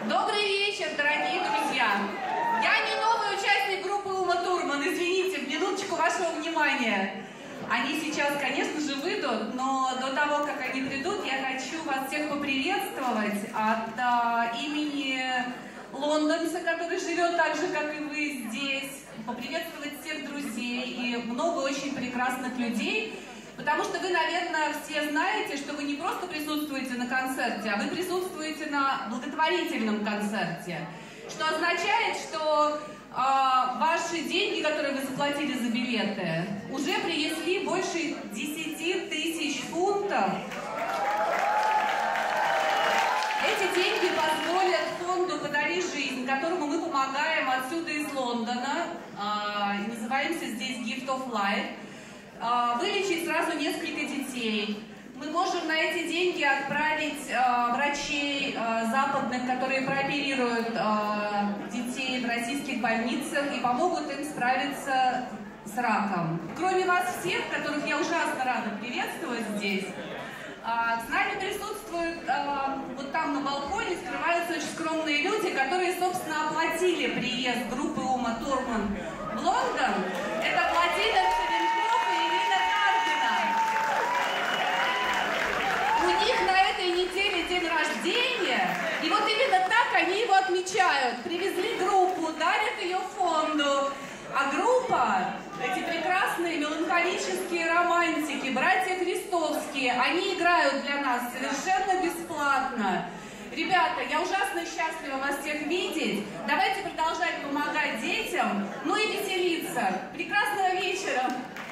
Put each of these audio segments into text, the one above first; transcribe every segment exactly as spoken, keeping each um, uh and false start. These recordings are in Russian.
Добрый вечер, дорогие друзья! Я не новый участник группы Ума Турман, извините, минуточку вашего внимания. Они сейчас, конечно же, выйдут, но до того, как они придут, я хочу вас всех поприветствовать от а, имени лондонца, который живет так же, как и вы здесь, поприветствовать всех друзей и много очень прекрасных людей. Потому что вы, наверное, все знаете, что вы не просто присутствуете на концерте, а вы присутствуете на благотворительном концерте. Что означает, что э, ваши деньги, которые вы заплатили за билеты, уже принесли больше десяти тысяч фунтов. Эти деньги позволят фонду «Подари жизнь», которому мы помогаем отсюда из Лондона, э, называемся здесь Gift of Life, вылечить сразу несколько детей. Мы можем на эти деньги отправить э, врачей э, западных, которые прооперируют э, детей в российских больницах и помогут им справиться с раком. Кроме вас всех, которых я ужасно рада приветствовать здесь, э, с нами присутствуют э, вот там на балконе, скрываются очень скромные люди, которые, собственно, оплатили приезд группы Ума Турман в Лондон. Это Владимир Цивенков и Ирина Карпина. У них на этой неделе день рождения, и вот именно так они его отмечают. Привезли группу, дарят ее фонду. А группа, эти прекрасные меланхолические романтики, братья Крестовские, они играют для нас совершенно бесплатно. Ребята, я ужасно счастлива вас всех видеть. Давайте продолжать помогать детям, ну и веселиться. Прекрасного вечера!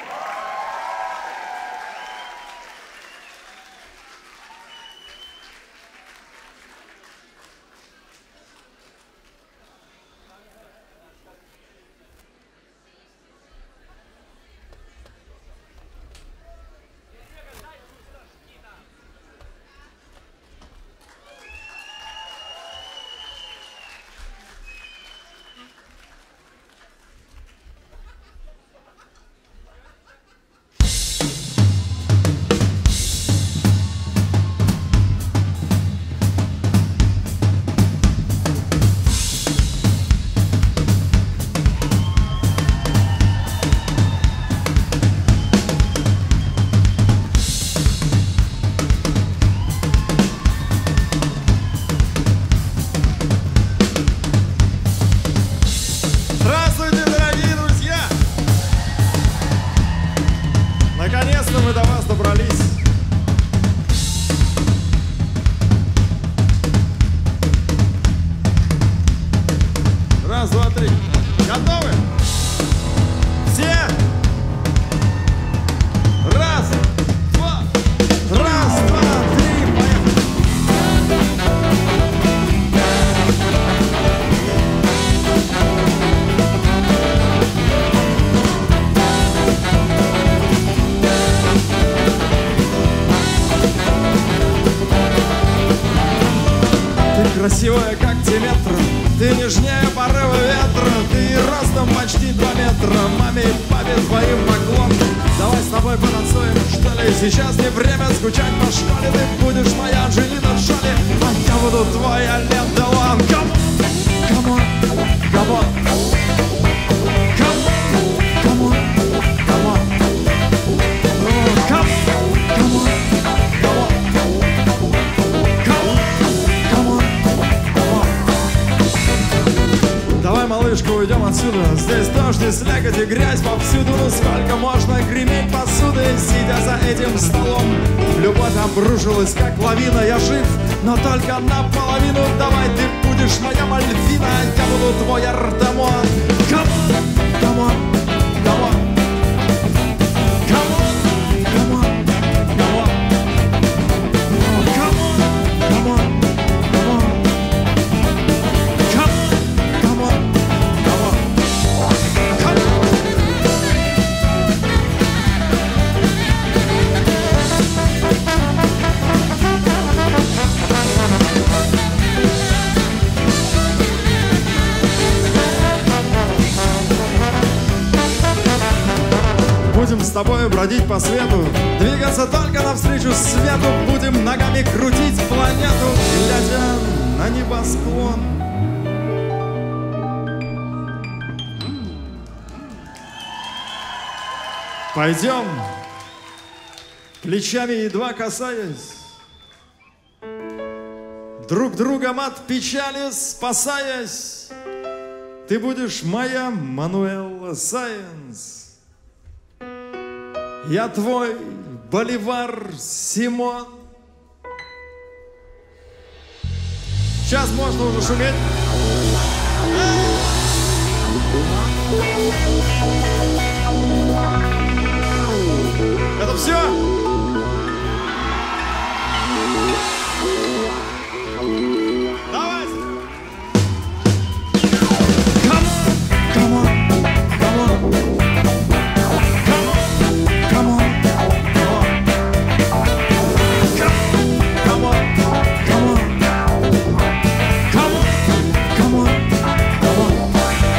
Наконец-то мы до вас добрались. Раз, два, три. Готовы? Все? Раз, два, раз, два, три, поехали. Красивая, как Диметра, ты нежнее порыва ветра, ты ростом почти два метра, маме и папе твоим поклон. Давай с тобой потанцуем, что ли, сейчас не время скучать по школе, ты будешь моя Анджелина Джоли, а я буду твой Ален Делон. Come on, come on, come on, come on, come on, come on. Давай, малышка, уйдем отсюда. Здесь дождь и слякоть и грязь повсюду. Ну сколько можно греметь посудой, сидя за этим столом? Любовь обрушилась, как лавина. Я жив, но только наполовину. Давай, ты будешь моя Мальвина, я буду твой Артемон. Come on, come on, come on. Come on, come on, come on. Come on, come on. Будем с тобой бродить по свету, двигаться только навстречу свету. Будем ногами крутить планету, глядя на небосклон. Пойдем, плечами едва касаясь, друг другом от печали спасаясь, ты будешь моя Мануэла Сайенс. Я твой Боливар Симон. Сейчас можно уже шуметь. Это все? Давайте! Come on, come on, come on. Come on, come on, come on. Come on, come on. Come on, come on, come on.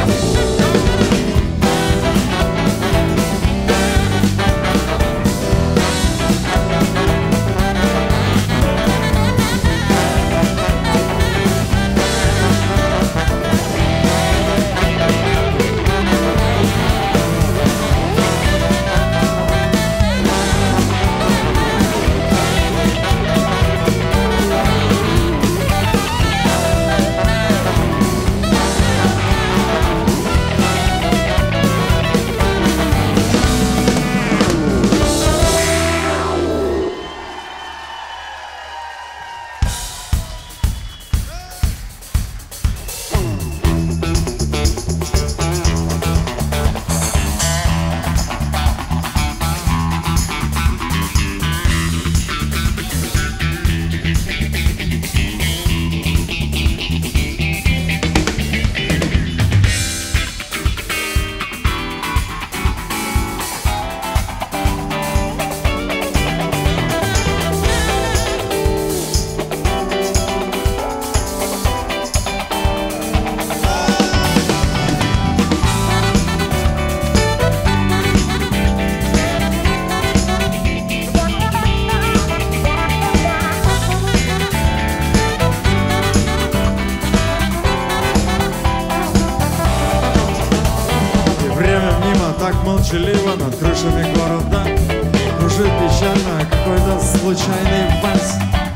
Молчаливо над крышами города кружит печально какой-то случайный вальс.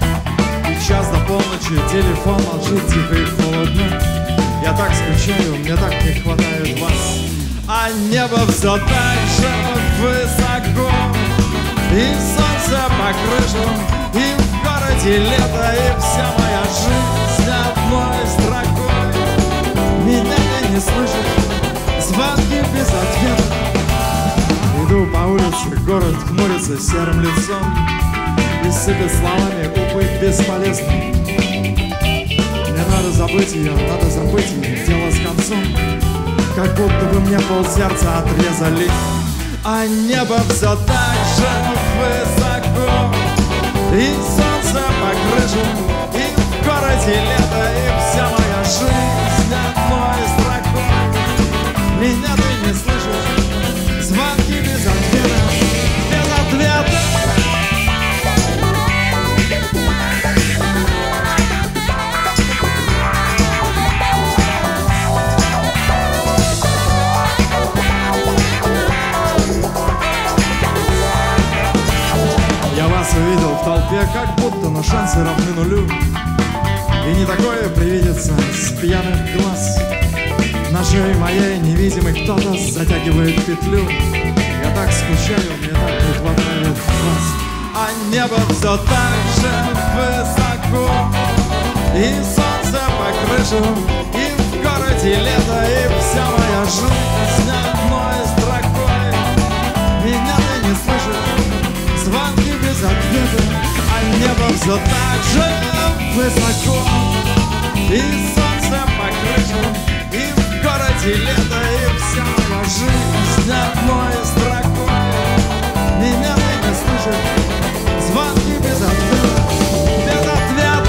И час до полночи телефон молчит тихо и холодно. Я так скучаю, мне так не хватает вас. А небо все так же высоко, и солнце по крышам, и в городе лето, и вся моя жизнь одной строкой. Меня ты не слышишь, звонки без ответа. Иду по улице, город хмурится серым лицом и сыпет словами, увы, бесполезно. Мне надо забыть ее, надо забыть ее, дело с концом. Как будто бы мне полсердца отрезали. А небо все так же высоко, и солнце по крышам, и в городе лето, и вся моя жизнь одной строкой. Меня ты не слышишь, звонки без ответа, без ответа. Я вас увидел в толпе, как будто, но шансы равны нулю. И не такое привидится с пьяных глаз. На шее моей невидимый кто-то затягивает петлю. Я так скучаю, мне так не хватает вас. А небо все так же высоко, и солнце по крышам, и в городе лето, и вся моя жизнь одной строкой. Меня ты не слышишь, звонки без ответа. А небо все так же высоко, и солнце по крышам, и в городе лето, и вся моя жизнь одной строкой. Меня ты не слышишь, звонки без ответа, без ответа.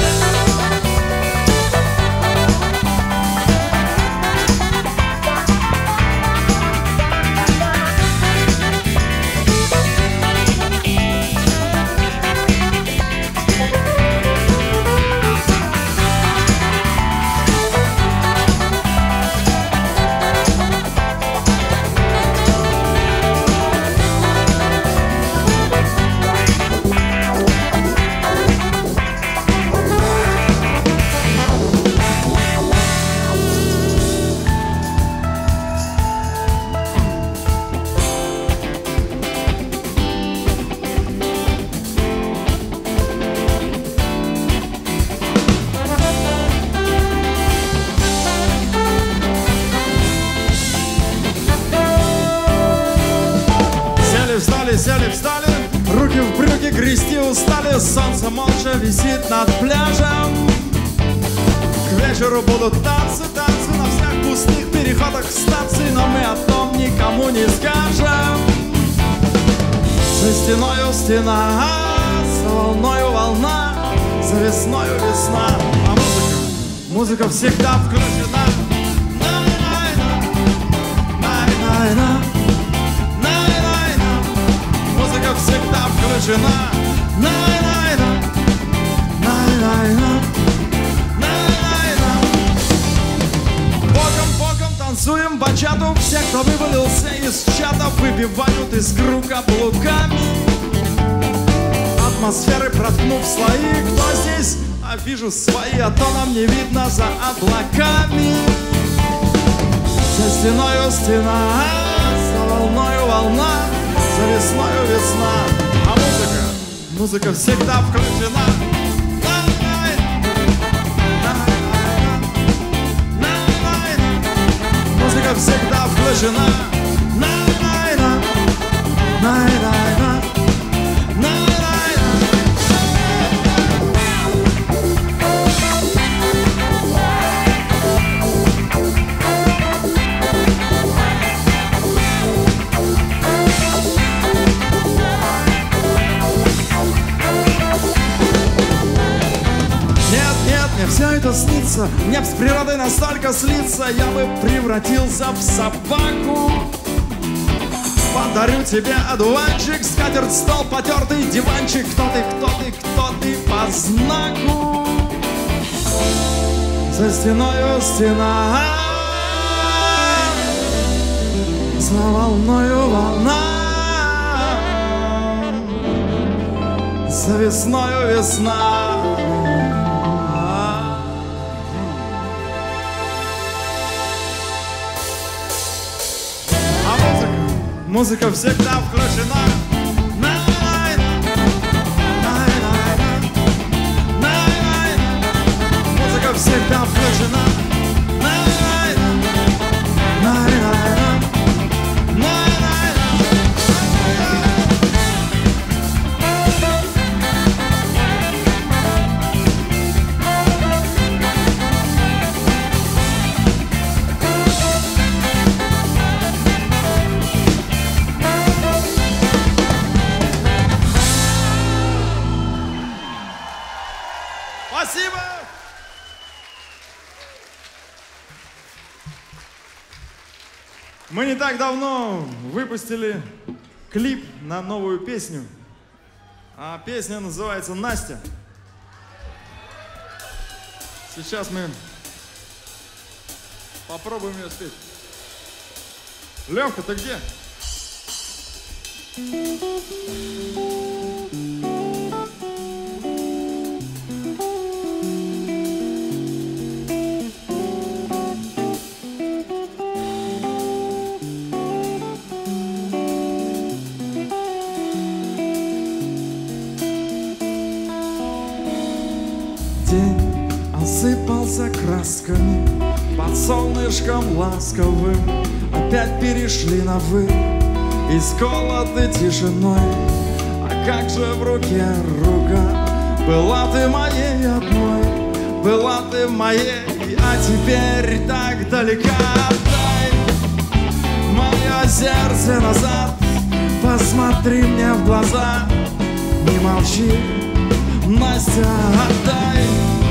сели, встали, руки в брюки, грести устали. Солнце молча висит над пляжем. К вечеру будут танцы, танцы на всех пустых переходах станций, но мы о том никому не скажем. За стеною стена, за волною волна, за весною весна. А музыка, музыка всегда включена. Най-най-на, най-най-на, музыка всегда включена. Най-най-на, най-най-на, най-най-на. Боком-боком танцуем бачату. Все, кто вывалился из чата, выбивают искру каблуками. Атмосферы проткнув слои. Кто здесь? А вижу свои, а то нам не видно за облаками. За стеною стена, за волною волна, за весною весна. А музыка, музыка всегда включена. Музыка всегда включена. Най-най-на, най-най-на, най-най-на. Мне все это снится, мне б с природой настолько слиться, я бы превратился в собаку. Подарю тебе одуванчик, скатерть, стол, потертый диванчик. Кто ты, кто ты, кто ты по знаку? За стеною стена, за волною волна, за весною весна. Музыка всегда включена. Музыка всегда включена. Спасибо! Мы не так давно выпустили клип на новую песню. А песня называется «Настя». Сейчас мы попробуем ее спеть. Лёвка, ты где? День осыпался красками, под солнышком ласковым опять перешли на «вы», исколоты тишиной. А как же в руке рука? Была ты моей одной, была ты моей, а теперь так далека. Отдай мое сердце назад, посмотри мне в глаза, не молчи, Настя, отдай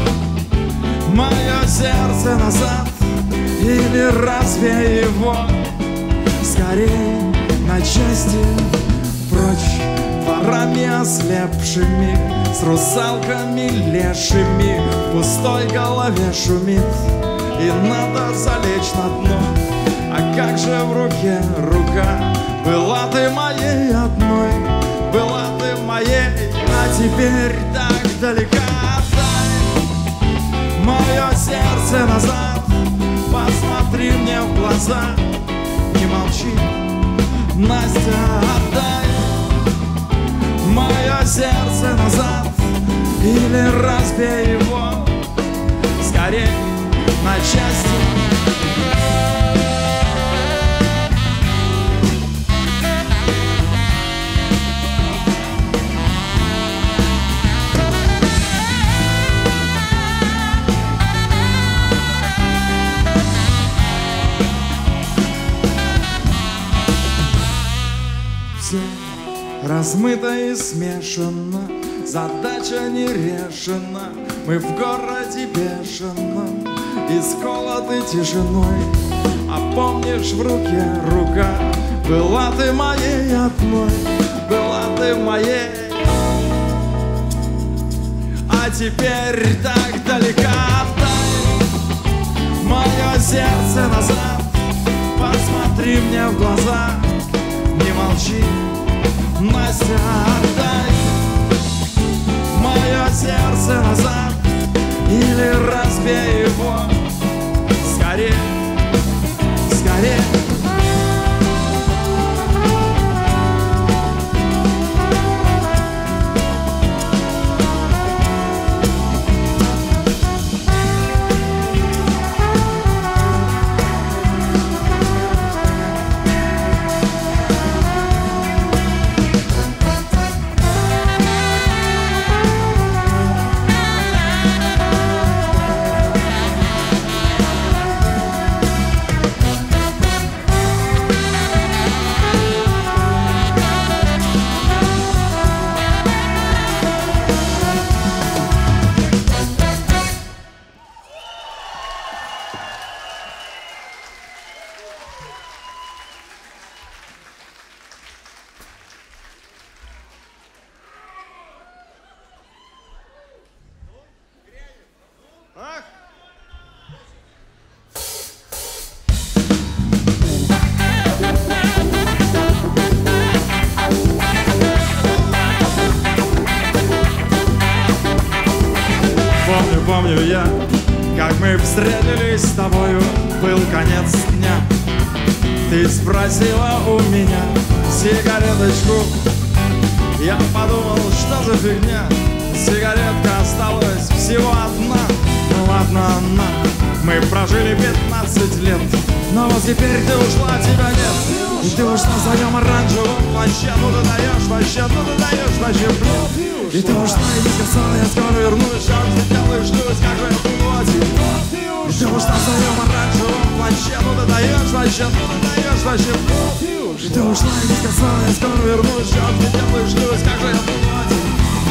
мое сердце назад, или разве его скорее на части прочь дворами ослепшими, с русалками лешими в пустой голове шумит, и надо залечь на дно. А как же в руке рука? Была ты моей одной, была ты моей, а теперь так далека. Отдай мое сердце назад, посмотри мне в глаза, не молчи, Настя, отдай мое сердце назад, или разбей его скорей на части. размыто и смешано, задача не решена. Мы в городе бешеном, исколоты тишиной. А помнишь, в руке рука, была ты моей одной, была ты моей. А теперь так далека вдаль, мое сердце назад. Посмотри мне в глаза, не молчи, Настя, отдай мое сердце назад, или разбей его скорее, скорее. Помню я, как мы встретились с тобою, был конец дня. Ты спросила у меня сигареточку. Я подумал, что за фигня, сигаретка осталась всего одна. Ну ладно, она, мы прожили пятнадцать лет, но вот теперь ты ушла, тебя нет. И ты ушла в своем оранжевом плаще, ну ты даешь вообще, ну ты даешь вообще, блин. И ты ушла и не сказала, я скоро вернусь, что ты делаешь, ждусь, как же я буду один. И ты ушла в своем оранжевом плаще, ну ты даешь вообще, ну ты даешь вообще, блин. И ты ушла и не сказала, я скоро вернусь, что ты делаешь, ждусь, как же я буду один.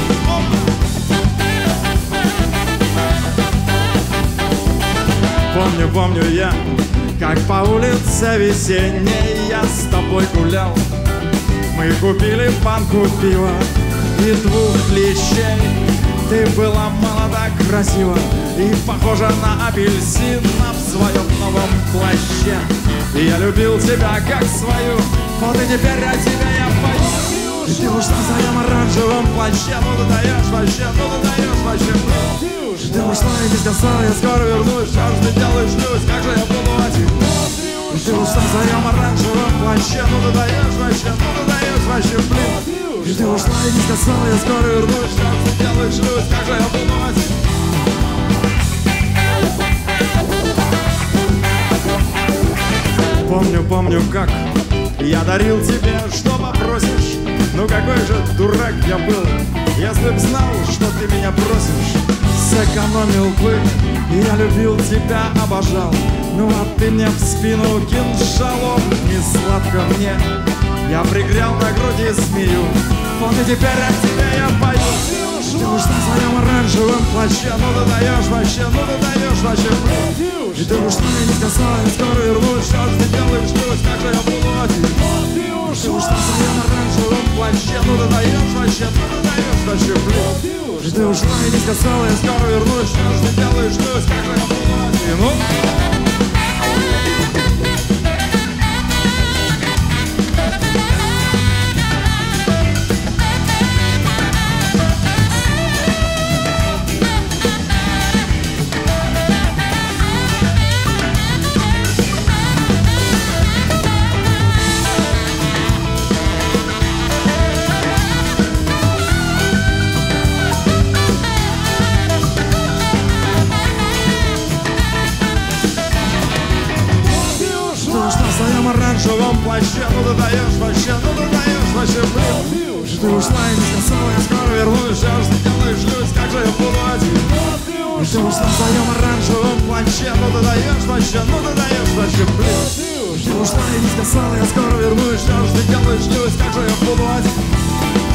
Помню, помню я, как по улице весенней я с тобой гулял. Мы купили банку пива и двух клещей. Ты была молода, красива и похожа на апельсина в своем новом плаще. И я любил тебя как свою, вот и теперь о тебе я пою. И ты ушла в своем оранжевом плаще, ну ты даешь вообще, ну ты даешь вообще. И ты ушла и не сказала, я скоро вернусь, что ж ты делаешь, ждусь, как же я буду один. И ты ушла в своем оранжевом плаще, ну ты даешь вообще, ну ты даешь вообще, блин. И ты ушла и не сказала, я скоро вернусь, что ж ты делаешь, ждусь, как же я буду один. Помню, помню, как я дарил тебе, что попросишь. Ну какой же дурак я был, если б знал, что ты меня просишь. Сэкономил бы, я любил тебя, обожал. Ну а ты мне в спину кинжалом, не сладко мне. Я пригрел на груди змею, вот и теперь от тебя я пою. Ты ушла в своем оранжевом плаще, ну ты даешь вообще, ну ты даешь вообще. И ты ушла и не сказала, я скоро вернусь, что ж ты делаешь, ждусь, как же я буду один. Ты ушла в своем оранжевом плаще, ну ты даешь вообще, ну ты даешь вообще, блин. И ты ушла и не сказала, я скоро вернусь, что ж ты делаешь, ждусь, как же я буду один. Ну? В оранжевом плаще, ну ты даешь вообще, ну ты даешь вообще, блин. Ты ушла и не сказала, я скоро вернусь, что ж ты делаешь, ждусь, как же я буду один. Ты ушла в своем оранжевом плаще, ну ты даешь вообще, ну ты даешь вообще, блин. Ты ушла и не сказала, я скоро вернусь, что ж ты делаешь, ждусь, как же я буду один.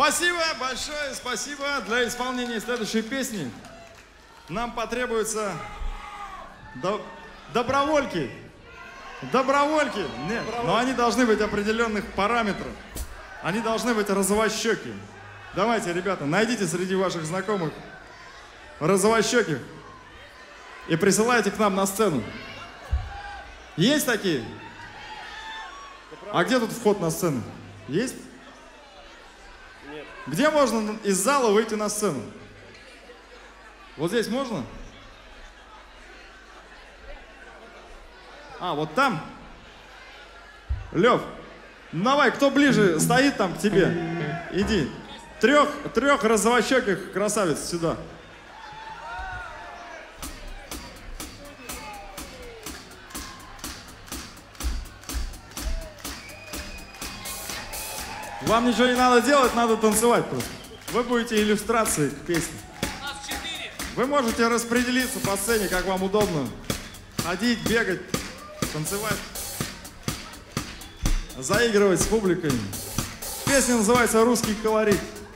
Спасибо большое, спасибо. Для исполнения следующей песни нам потребуются до... добровольки. Добровольки. Нет, но они должны быть определенных параметров. Они должны быть розовощеки. Давайте, ребята, найдите среди ваших знакомых розовощеких и присылайте к нам на сцену. Есть такие? А где тут вход на сцену? Есть? Нет. Где можно из зала выйти на сцену? Вот здесь можно? А, вот там? Лев, давай, кто ближе стоит там к тебе? Иди. Трех, трех розовощеких красавиц сюда. Вам ничего не надо делать, надо танцевать просто. Вы будете иллюстрацией к песне. Вы можете распределиться по сцене, как вам удобно. Ходить, бегать, танцевать. Заигрывать с публикой. Песня называется «Русский колорит».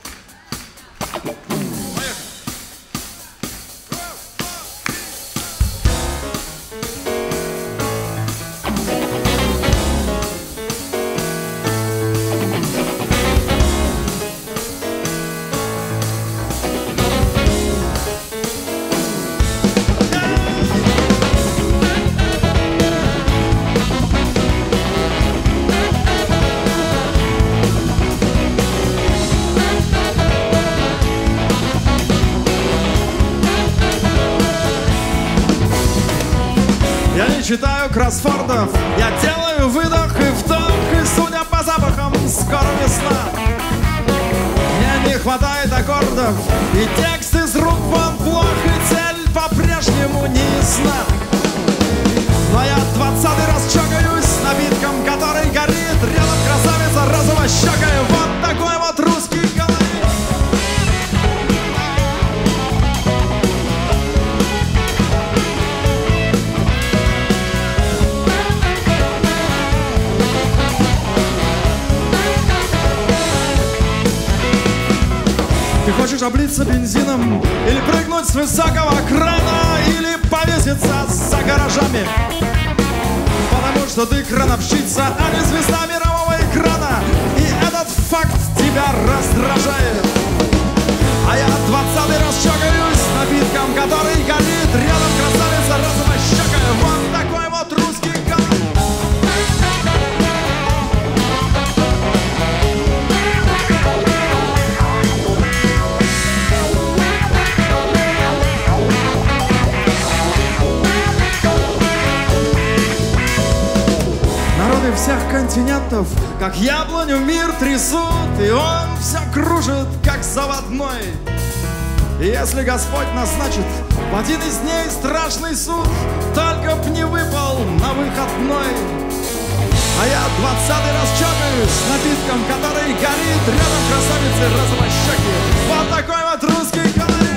Читаю кроссфордов, я делаю выдох и вдох, и судя по запахам, скоро весна. Мне не хватает аккордов, и текст из рук вон плох, и цель по-прежнему не ясна. Но я двадцатый раз чокаюсь с напитком, который горит. Рядом красавица розовощекая, вот такой вот русский колорит. Ты хочешь облиться бензином, или прыгнуть с высокого крана, или повеситься за гаражами, потому что ты крановщица, а не звезда мирового экрана, и этот факт тебя раздражает. А я двадцатый раз чокаюсь с напитком, который горит. Рядом красавица розовощекая, вот такой вот русский колорит. Всех континентов, как яблоню, мир трясут, и он все кружит, как заводной. И если Господь назначит в один из дней страшный суд, только б не выпал на выходной. А я двадцатый раз чокаюсь с напитком, который горит. Рядом красавицы розовощеки, вот такой вот русский колорит.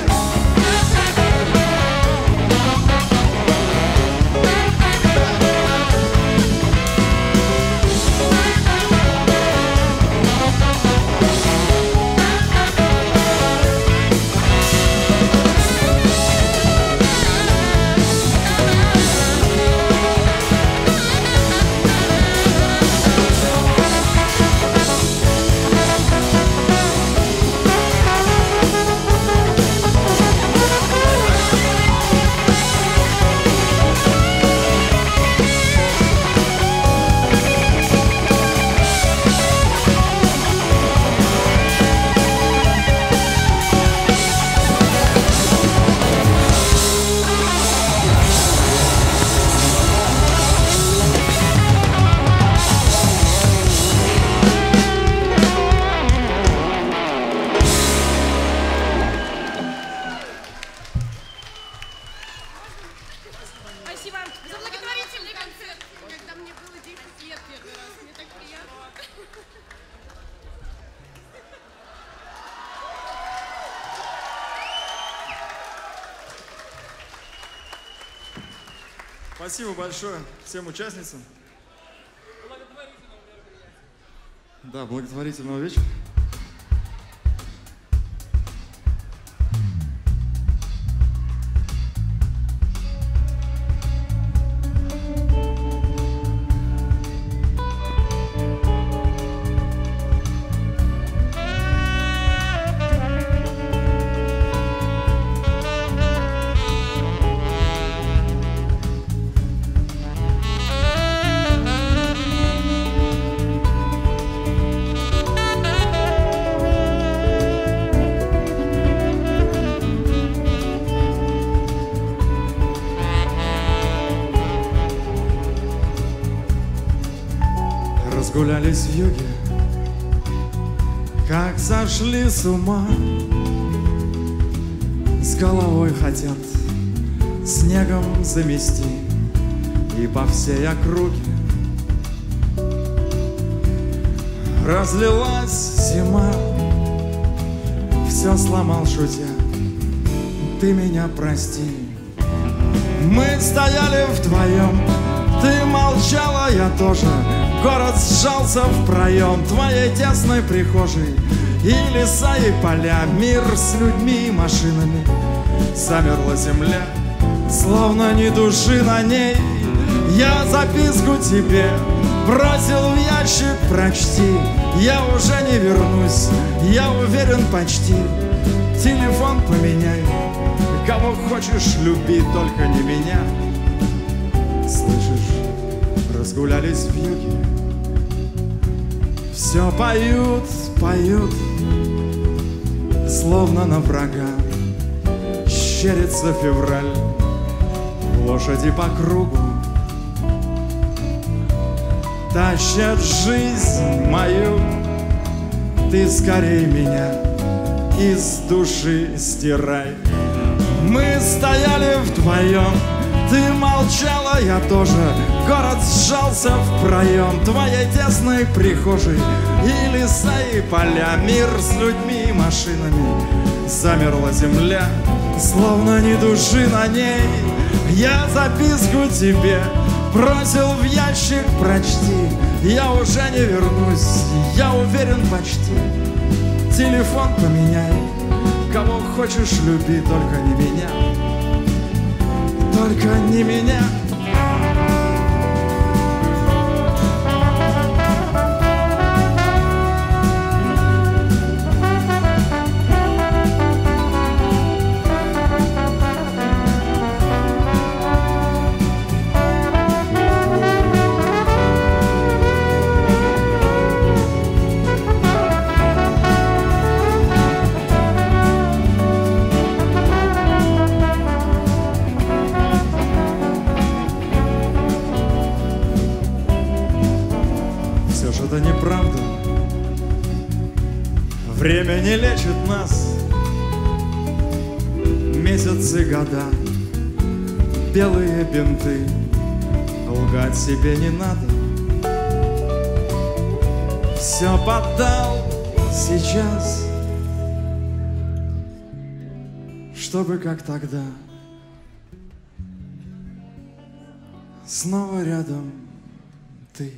Спасибо большое всем участницам. Да, благотворительного вечера. Разгулялись в юге, как сошли с ума, с головой хотят снегом замести, и по всей округе разлилась зима. Все сломал, шутя, ты меня прости. Мы стояли вдвоем, ты молчала, я тоже. Город сжался в проем твоей тесной прихожей, и леса, и поля, мир с людьми и машинами. Замерла земля, словно ни души на ней. Я записку тебе бросил в ящик, прочти. Я уже не вернусь, я уверен почти. Телефон поменяй, кого хочешь люби, только не меня. Слышишь, разгулялись в юге, все поют, поют, словно на врага. Щерится февраль, лошади по кругу тащат жизнь мою. Ты скорей меня из души стирай. Мы стояли вдвоем, ты молчала, я тоже. Город сжался в проем твоей тесной прихожей, и леса, и поля, мир с людьми и машинами. Замерла земля, словно ни души на ней. Я записку тебе бросил в ящик, прочти. Я уже не вернусь, я уверен почти. Телефон поменяй, кого хочешь люби, только не меня, только не меня. Это неправда. Время не лечит нас, месяцы, года, белые бинты. Лгать себе не надо. Все поддал сейчас, чтобы как тогда снова рядом ты.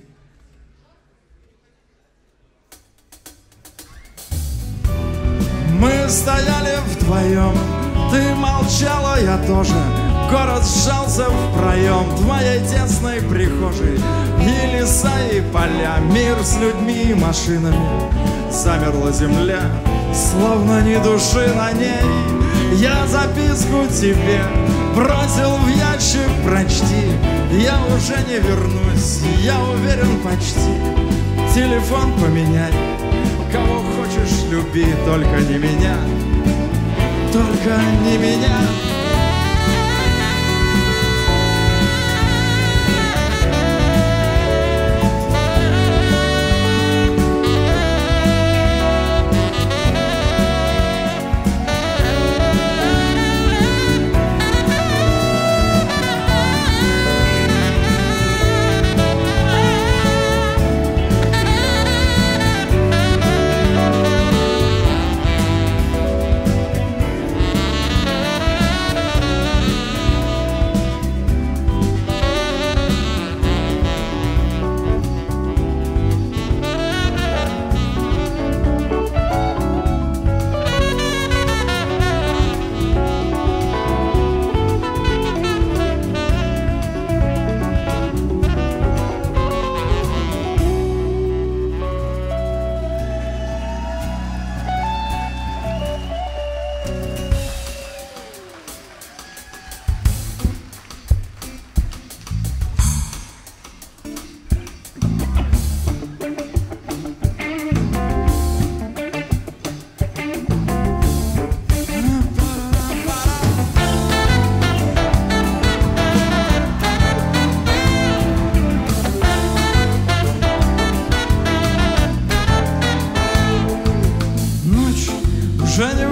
Мы стояли вдвоем, ты молчала, я тоже. Город сжался в проем твоей тесной прихожей, и леса, и поля, мир с людьми и машинами. Замерла земля, словно ни души на ней. Я записку тебе бросил в ящик, прочти. Я уже не вернусь, я уверен почти. Телефон поменяй, кого хочешь люби, только не меня, только не меня.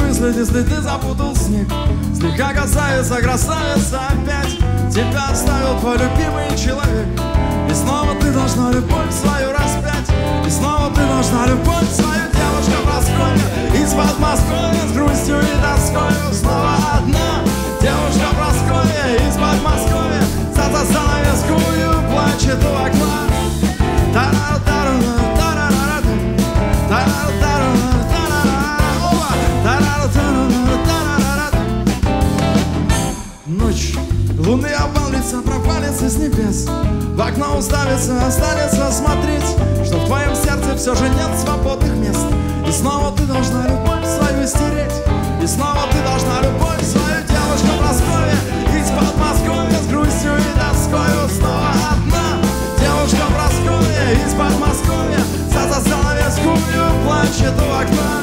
мыслить, если ты запутал снег. Слегка касается красавица опять. Тебя оставил твой любимый человек. И снова ты должна любовь свою распять. И снова ты должна любовь свою, девушка Прасковья. Из Подмосковья с грустью и тоскою. Снова одна девушка Прасковья. Из Подмосковья за занавескую плачет у окна. Ночь, луны обвалится, пропалится с небес. В окно уставится, останется смотреть, что в твоем сердце все же нет свободных мест. И снова ты должна любовь свою стереть. И снова ты должна любовь свою, девушка Прасковья. Из Подмосковья с грустью и тоскою. Снова одна девушка Прасковья. Из Подмосковья за занавескую плачет у окна.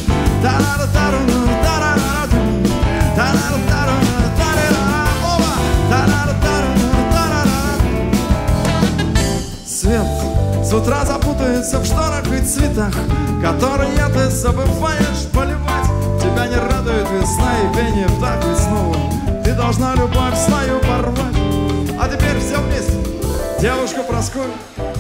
Свет с утра запутается в шторах и цветах, которые ты забываешь поливать. Тебя не радует весна и пение птах. И снова ты должна любовь свою порвать. А теперь все вместе, девушка Прасковья.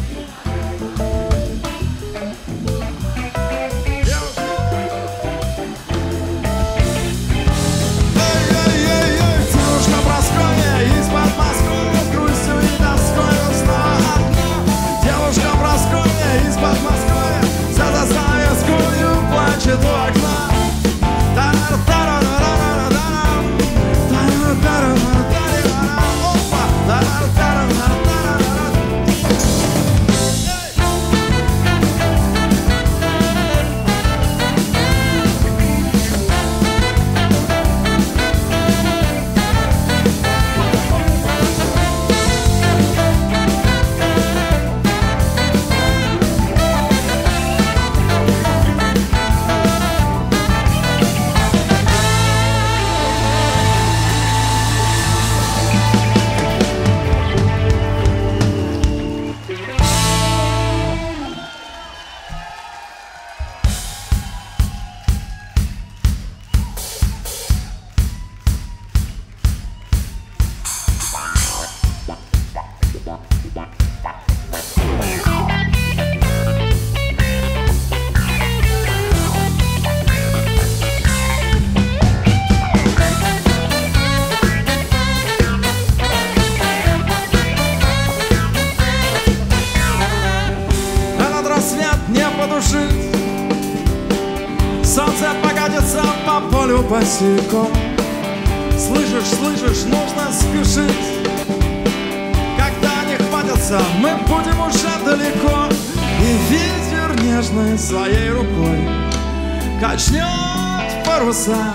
Солнце покатится по полю босиком. Слышишь, слышишь, нужно спешить. Когда они хватятся, мы будем уже далеко. И ветер нежной своей рукой качнет паруса.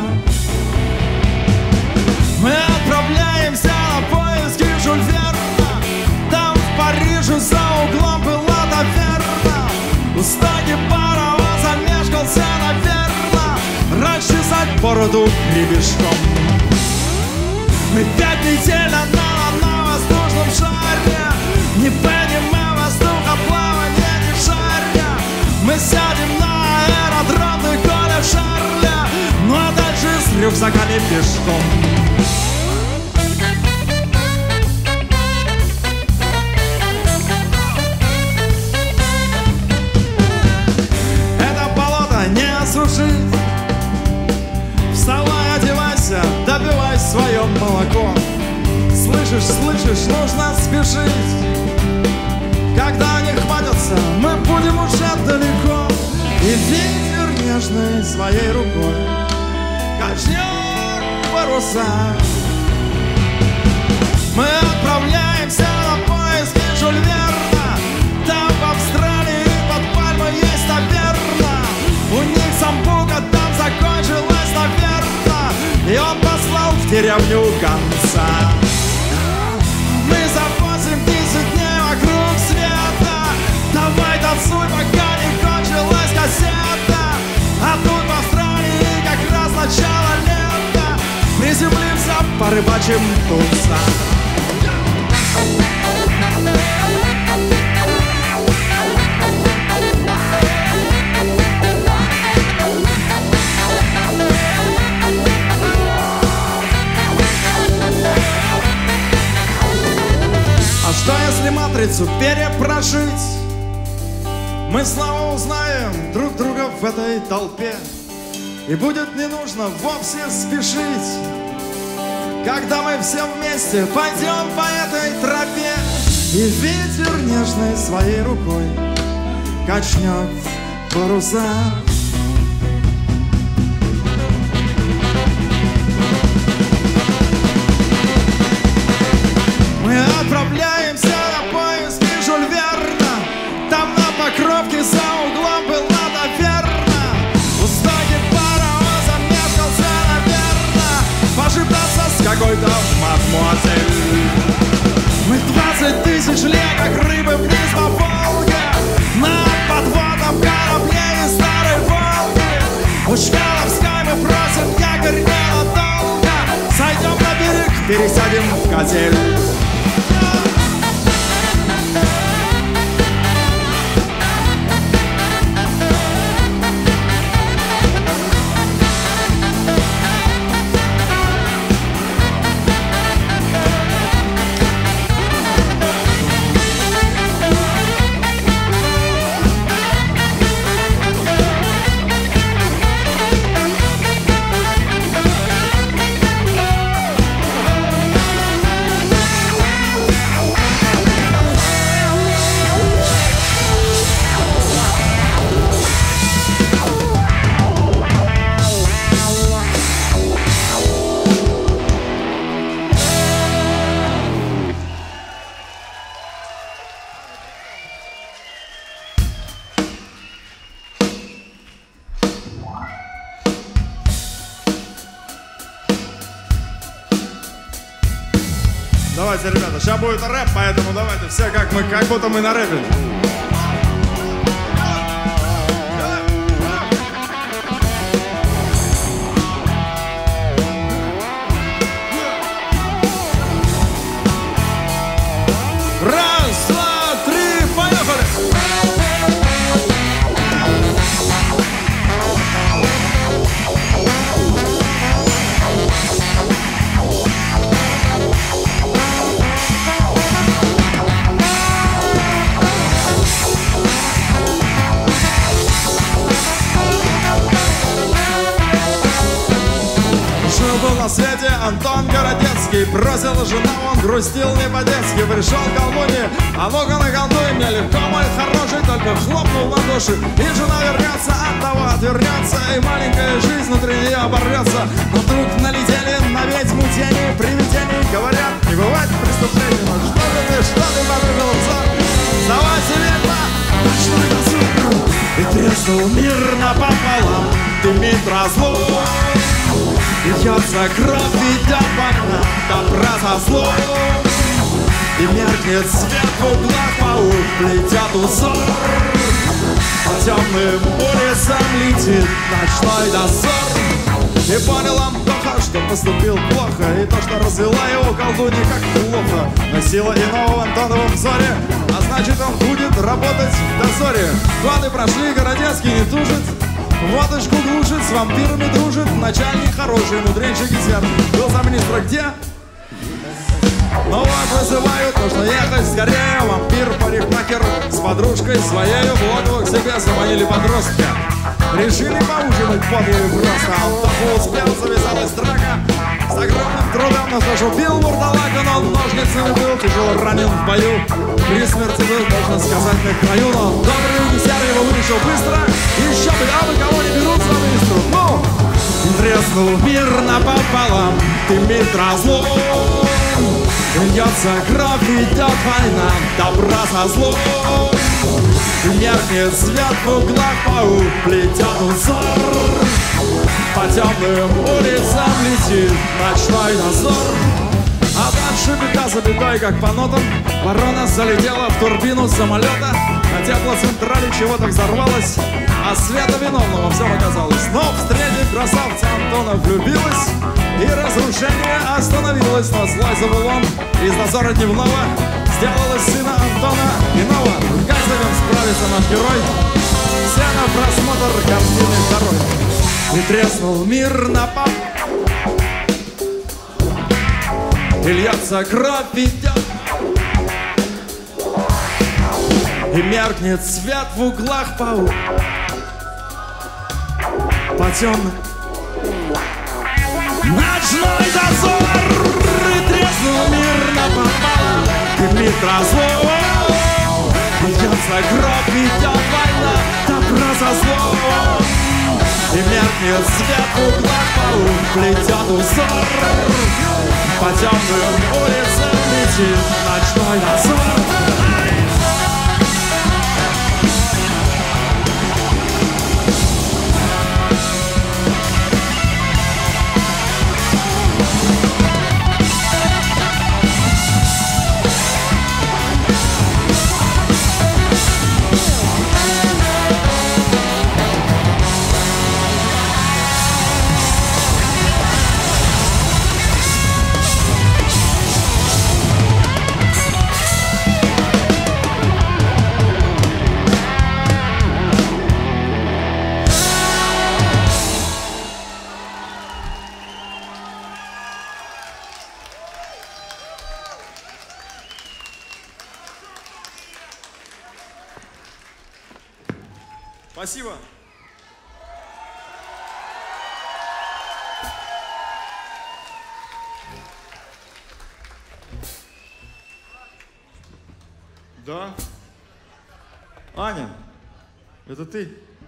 Мы отправляемся на поиски Жюль Верна. Там в Париже за углом была таверна. У стоги паровоза мешкался, наверно, расчесать бороду гребешком. Мы пять недель на, на, на воздушном шаре, не понимаем воздухоплавания, не шаря. Мы сядем на аэродром Николя Шарля, ну а дальше с рюкзаками пешком. Осушить. Вставай, одевайся, добивай свое молоко. Слышишь, слышишь, нужно спешить. Когда они хватятся, мы будем уже далеко. И ветер нежной своей рукой качнет паруса. Мы отправляемся на поиски Жюль Верна. Там в Австралии под пальмой есть таверна. У них самбука там закончилась, наверно, и он послал в деревню гонца. Мы за восемьдесят дней вокруг света. Давай танцуй, пока не кончилась кассета. А тут в Австралии как раз начало лета. Приземлимся по рыбачьим тусам. матрицу перепрожить, мы снова узнаем друг друга в этой толпе. И будет не нужно вовсе спешить, когда мы все вместе пойдем по этой тропе. И ветер нежной своей рукой качнет паруса. Мы отправляемся на поиски Жюль Верна. Там на Покровке за углом была таверна. У стоги паровоза мешкался, наверно, поживаться с какой-то мадмуазель. Мы двадцать тысяч лет, как рыбы вниз по Волге, на подводном корабле из старой Волги. У Чкаловской мы просим якорь ненадолго. Сойдем на берег, пересядем в катель. Давайте, ребята, сейчас будет рэп, поэтому давайте все как мы, как будто мы на рэпе. Раз, два, три, поехали! На свете Антон Городецкий, бросил жену, он грустил не по-детски. Пришел к колонии, а ну-ка наколдуй, мне легко, мой хороший, только хлопнул в ладоши. И жена вернется, от того отвернется, и маленькая жизнь внутри нее оборвется. Но вдруг налетели на ведьму тени привидений, говорят, не бывает преступлений. Но что же ты, что ты подвигал взор? Давай ведьма, ночной дозор. И треснул мир напополам, дымит разлом. Льется кровь, идет война, добра за зло. И меркнет свет в углах, паук плетет узор. По темным улицам летит ночной дозор. И понял Антоха, что поступил плохо, и то, что развела его колдунья, как плохо. Но сила иного в Антоновом взоре, а значит, он будет работать в дозоре. Годы прошли, Городецкий не тужит, водочку глушит, с вампирами дружит. Начальник хороший, мудренчик и зверь. Был замминистра где? Но вот вызывают, нужно ехать скорее. Вампир, парикмахер с подружкой своей в логово к себе заманили подростка. Решили поужинать подлую просто. Антоху успел, завязалась драка. С огромным трудом нас даже убил вурдалака, но он ножницами был тяжело ранен в бою. При смерти был, можно сказать, на краю. Но добрый унисяр его выручил быстро. Еще бы, а вы кого не берут за министру? Ну! Треснул мир напополам, дымит разлом. Льется кровь, идет война, добра со злом. Меркнет свет в углах, паук плетет узор. По темным улицам летит ночной дозор. А дальше беда за бедой, как по нотам. Ворона залетела в турбину самолета. На теплоцентрале чего-то взорвалось, а света виновного все оказалось. Но встретив красавца Антона влюбилась, и разрушение остановилось. Но злой Завулон из дозора дневного сделала сына Антона иного. Газовым справится наш герой. Все на просмотр картины второй. И треснул мир на пап. И льется кровь, идет. И меркнет свет в углах паук. По темным ночной дозор. И треснул мир напополам. Дымит разлом. Бьется кровь, идет война. Добро со злом. И меркнет свет в углах паук. Плетет узор. По темным улицам летит ночной дозор. Спасибо. Да? Аня, это ты?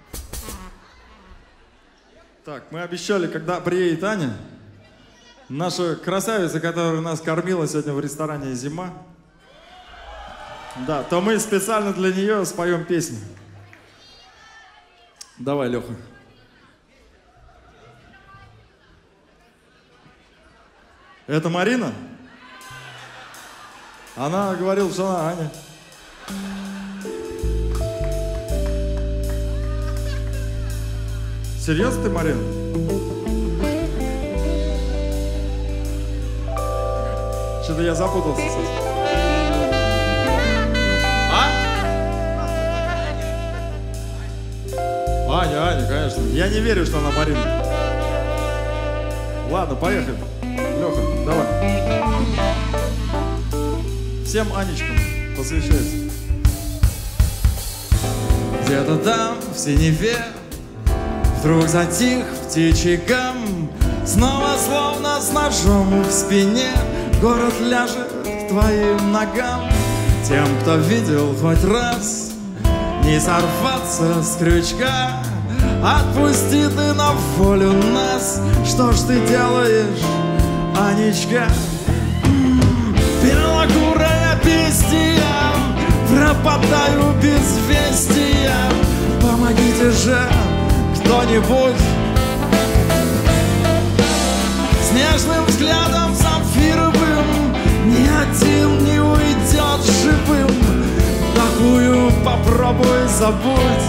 Так, мы обещали, когда приедет Аня, наша красавица, которая нас кормила сегодня в ресторане «Зима», да, то мы специально для нее споем песню. Давай, Леха. Это Марина? Она говорила, что она Аня. Серьезно ты, Марина? Что-то я запутался совсем. Аня, Аня, конечно. Я не верю, что она Марина. Ладно, поехали. Леха, давай. Всем Анечкам посвящается. Где-то там, в синеве, вдруг затих птичий гам. Снова словно с ножом в спине город ляжет к твоим ногам. Тем, кто видел хоть раз, не сорваться с крючка. Отпусти ты на волю нас. Что ж ты делаешь, Анечка? Белокурая бестия, пропадаю без вестия. Помогите же кто-нибудь. С нежным взглядом сапфировым ни один не уйдет живым. Такую попробуй забудь.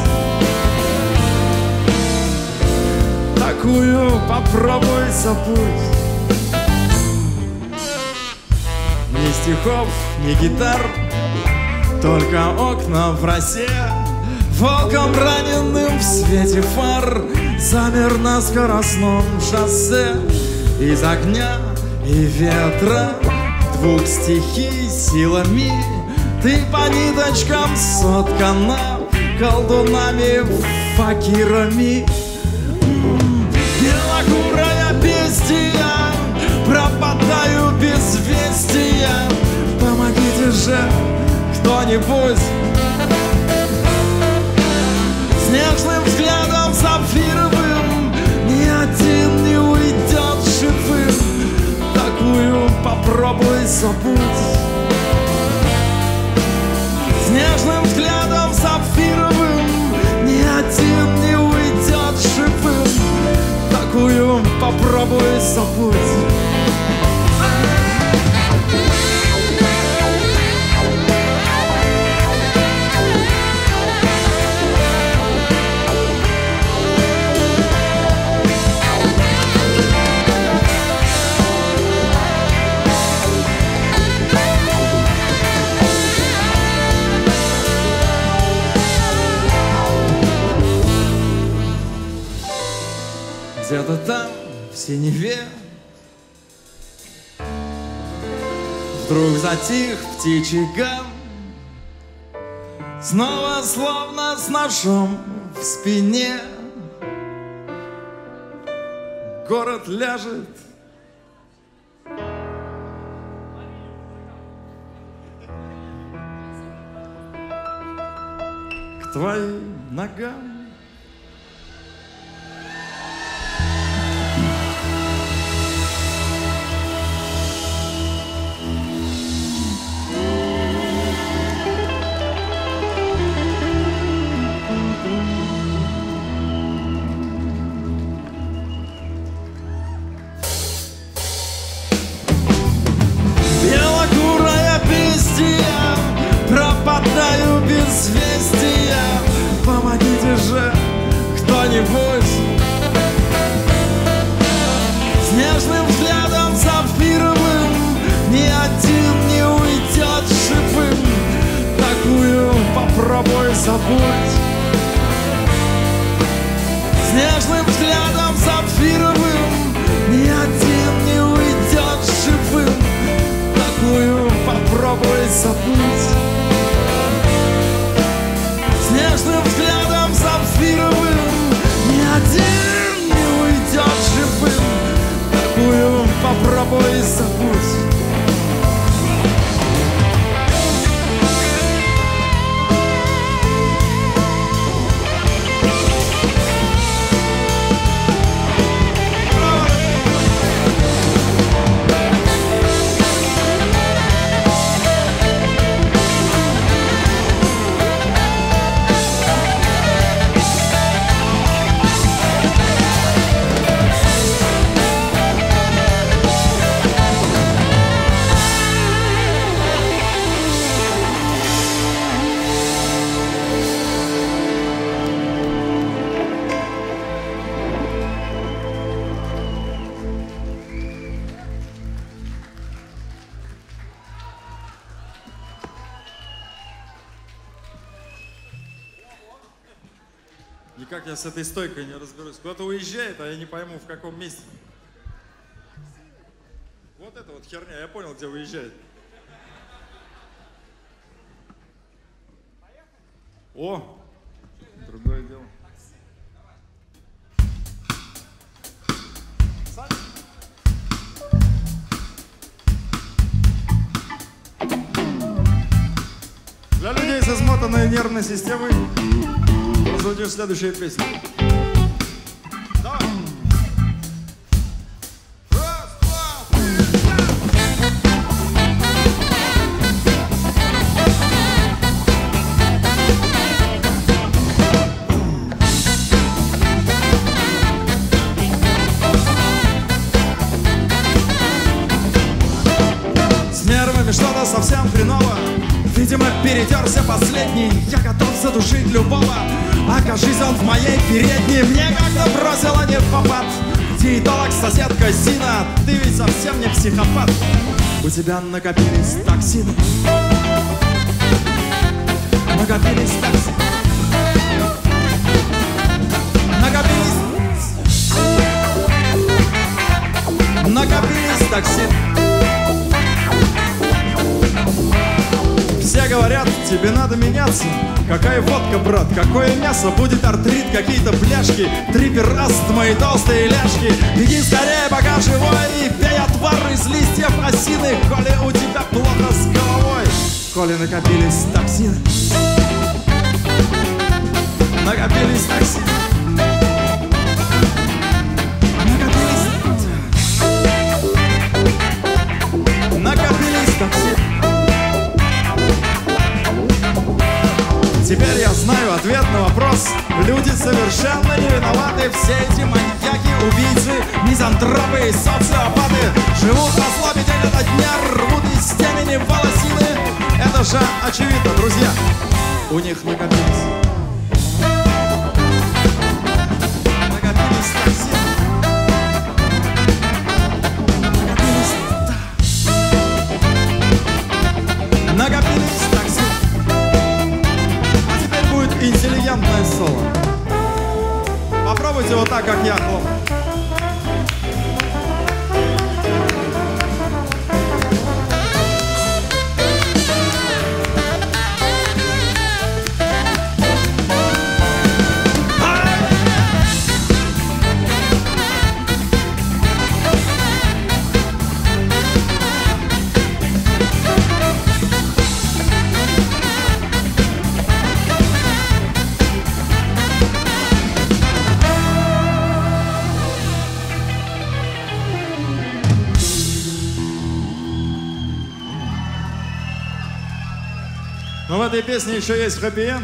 Такую попробуй забудь. Ни стихов, ни гитар, только окна в росе. Волком раненым в свете фар замер на скоростном шоссе. Из огня и ветра, двух стихий силами, ты по ниточкам соткана колдунами, факирами. Белокурая бестия, пропадаю без вестия. Помогите же кто-нибудь. С нежным взглядом сапфировым ни один не уйдет живым. Такую попробуй забудь. С нежным взглядом сапфировым ни один не уйдет живым. Такую попробуй забудь. Где-то там, в синеве, вдруг затих птичий гам. Снова словно с ножом в спине город ляжет. К твоим ногам. Пропадаю без вестия. Помогите же кто-нибудь. С нежным взглядом сапфировым ни один не уйдет живым. Такую попробуй забудь. С нежным взглядом сапфировым ни один не уйдет живым. Такую попробуй забудь. С нежным взглядом сапфировым ни один не уйдет живым. Такую попробуй забудь. Никак я с этой стойкой не разберусь. Кто-то уезжает, а я не пойму, в каком месте. Вот это вот херня, я понял, где уезжает. О, другое дело. Для людей с измотанной нервной системой прозвучит следующая песня. Давай. Раз, два, три, с нервами что-то совсем хреново. Видимо, перетерся последний. Я готов задушить любого. Окажись он в моей передней. Мне как-то бросила не в попад диетолог, соседка Зина. Ты ведь совсем не психопат. У тебя накопились токсины. Накопились токсины. Накопились. Накопились токсины. Все говорят, тебе надо меняться. Какая водка, брат, какое мясо. Будет артрит, какие-то бляшки, трипер, астма и толстые ляжки. Беги скорее, пока живой, и пей отвар из листьев осины. Коли у тебя плохо с головой, коли накопились токсины. Накопились токсины. Накопились. Накопились токсины. Теперь я знаю ответ на вопрос. Люди совершенно не виноваты. Все эти маньяки, убийцы, мизантропы и социопаты живут на злобе день ото дня, рвут из темени волосины. Это же очевидно, друзья. У них накопились. Накопились токсины. Накопились. Накопились токсины. Интеллигентное соло. Попробуйте вот так, как я хлопаю. этой песне еще есть хэппи-энд.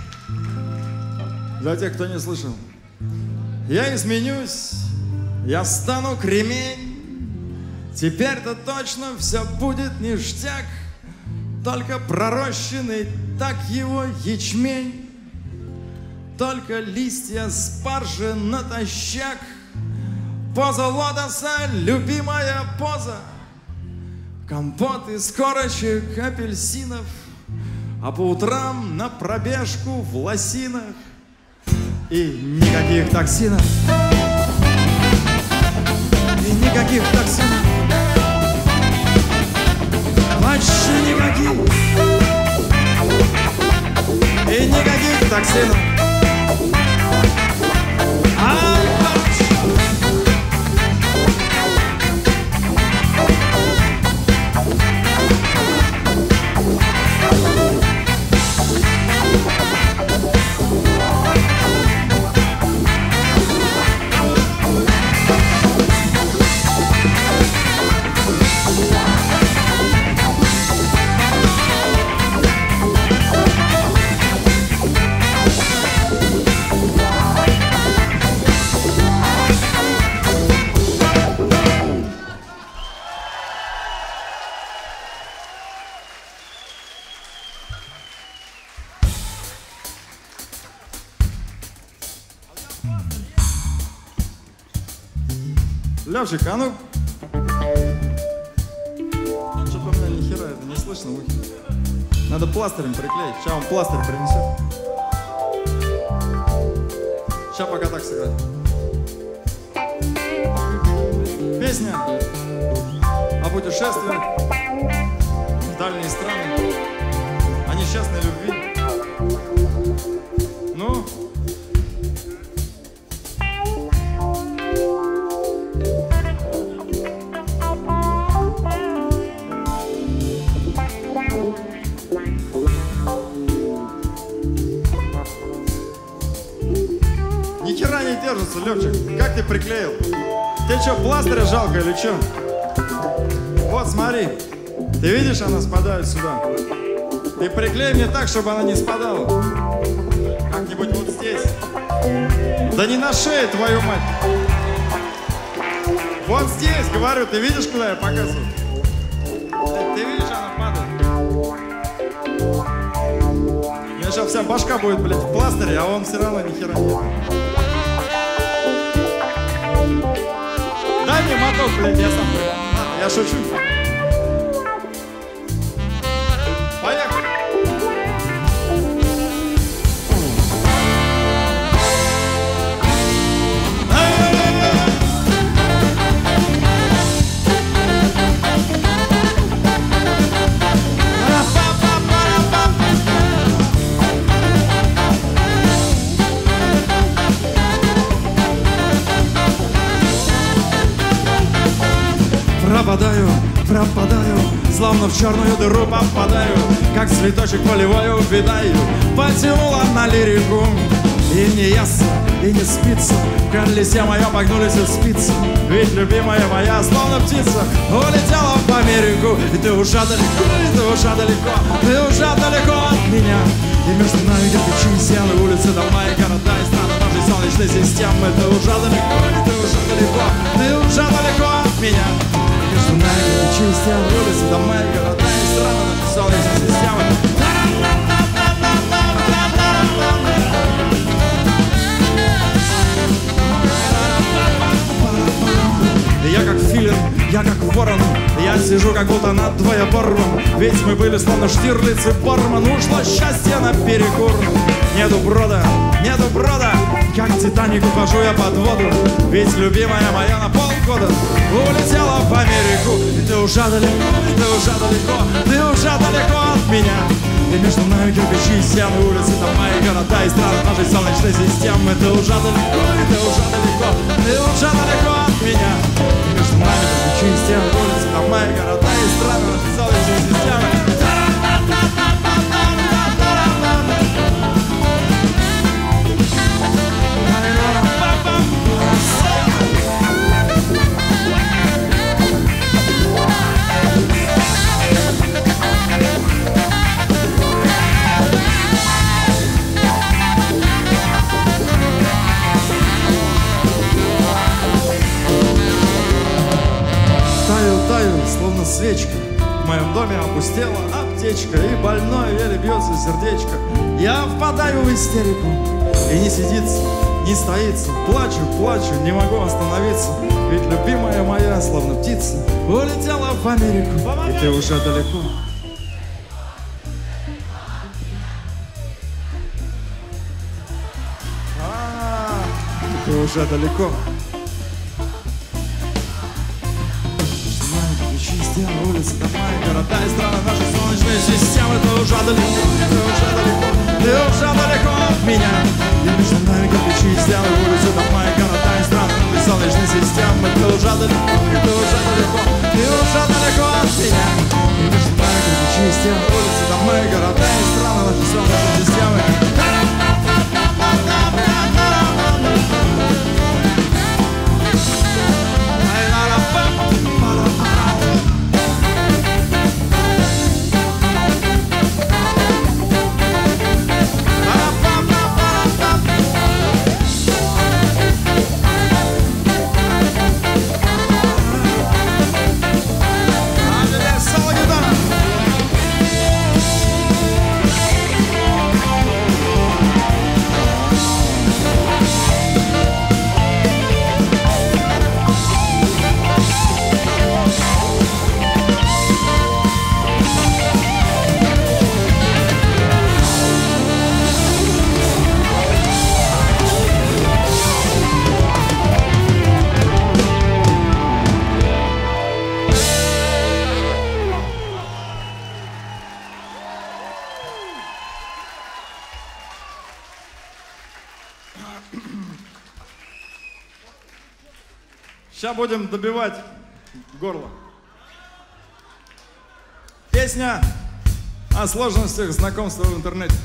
Для тех, кто не слышал. Я изменюсь, я стану кремень. Теперь-то точно все будет ништяк. Только пророщенный так его ячмень. Только листья спаржи натощак. Поза лотоса, любимая поза. Компот из корочек апельсинов. А по утрам на пробежку в лосинах. И никаких токсинов. И никаких токсинов. Вообще никаких. И никаких токсинов. Левчик, а ну... Что-то у меня ни хера это не слышно в ухе. Надо пластырем приклеить. Сейчас он пластырь принесет. Сейчас пока так сыграть. Песня о путешествиях в дальние страны, о несчастной любви. Ну... Держится, Левчик, как ты приклеил? Тебе что, пластыря жалко или что? Вот, смотри. Ты видишь, она спадает сюда. Ты приклей мне так, чтобы она не спадала. Как-нибудь вот здесь. Да не на шее, твою мать. Вот здесь, говорю, ты видишь, куда я показываю? Ты, ты видишь, она падает. У меня сейчас вся башка будет, блядь, в пластыре, а он все равно ни хера нет. Дай мне моток, блядь, я сам придам. Ладно, я шучу. Поехали. Пропадаю, пропадаю, словно в черную дыру попадаю, как цветочек полевой увядаю, потянула на лирику. И не ясно, и не спится, в колесе моем погнулись и спицы. Ведь любимая моя, словно птица, улетела в Америку. И ты уже далеко, и ты уже далеко, ты уже далеко от меня. И между нами кирпичи и стены, улицы, дома и города и страны нашей солнечной системы. Ты уже далеко, и ты уже далеко, ты уже далеко от меня. Между нами кирпичи и стены, улицы, дома и города и страны нашей солнечной системы. Я как филин, я как ворон, я сижу как будто над двоеборным. Ведь мы были словно Штирлиц и Борман. Ушло счастье наперекур. Нету брода, нету брода, как Титаник ухожу я под воду. Ведь любимая моя на полгода улетела в Америку. И ты уже далеко, и ты уже далеко, ты уже далеко от меня. И между нами кирпичи и стены, улицы, дома и города и страны нашей солнечной системы. Ты уже далеко, и ты уже далеко, ты уже далеко от меня. И между нами кирпичи и стены, улицы, дома и города и страны нашей солнечной системы. словно свечка. В моем доме опустела аптечка, и больное еле бьется сердечко. Я впадаю в истерику, и не сидится, не стоится. Плачу, плачу, не могу остановиться. Ведь любимая моя, словно птица, улетела в Америку, и ты уже далеко. А, ты уже далеко. Чистые улицы, дома и города и страны нашей солнечной системы. Ты уже далеко, ты уже далеко, ты уже далеко от меня. И между нами кирпичи, стены, улицы, дома и города и страны нашей солнечной системы. Ты уже далеко, ты уже далеко, ты уже далеко от меня. И между нами кирпичи, стены, улицы, дома и города и страны нашей солнечной системы. Сейчас будем добивать горло. Песня о сложностях знакомства в интернете.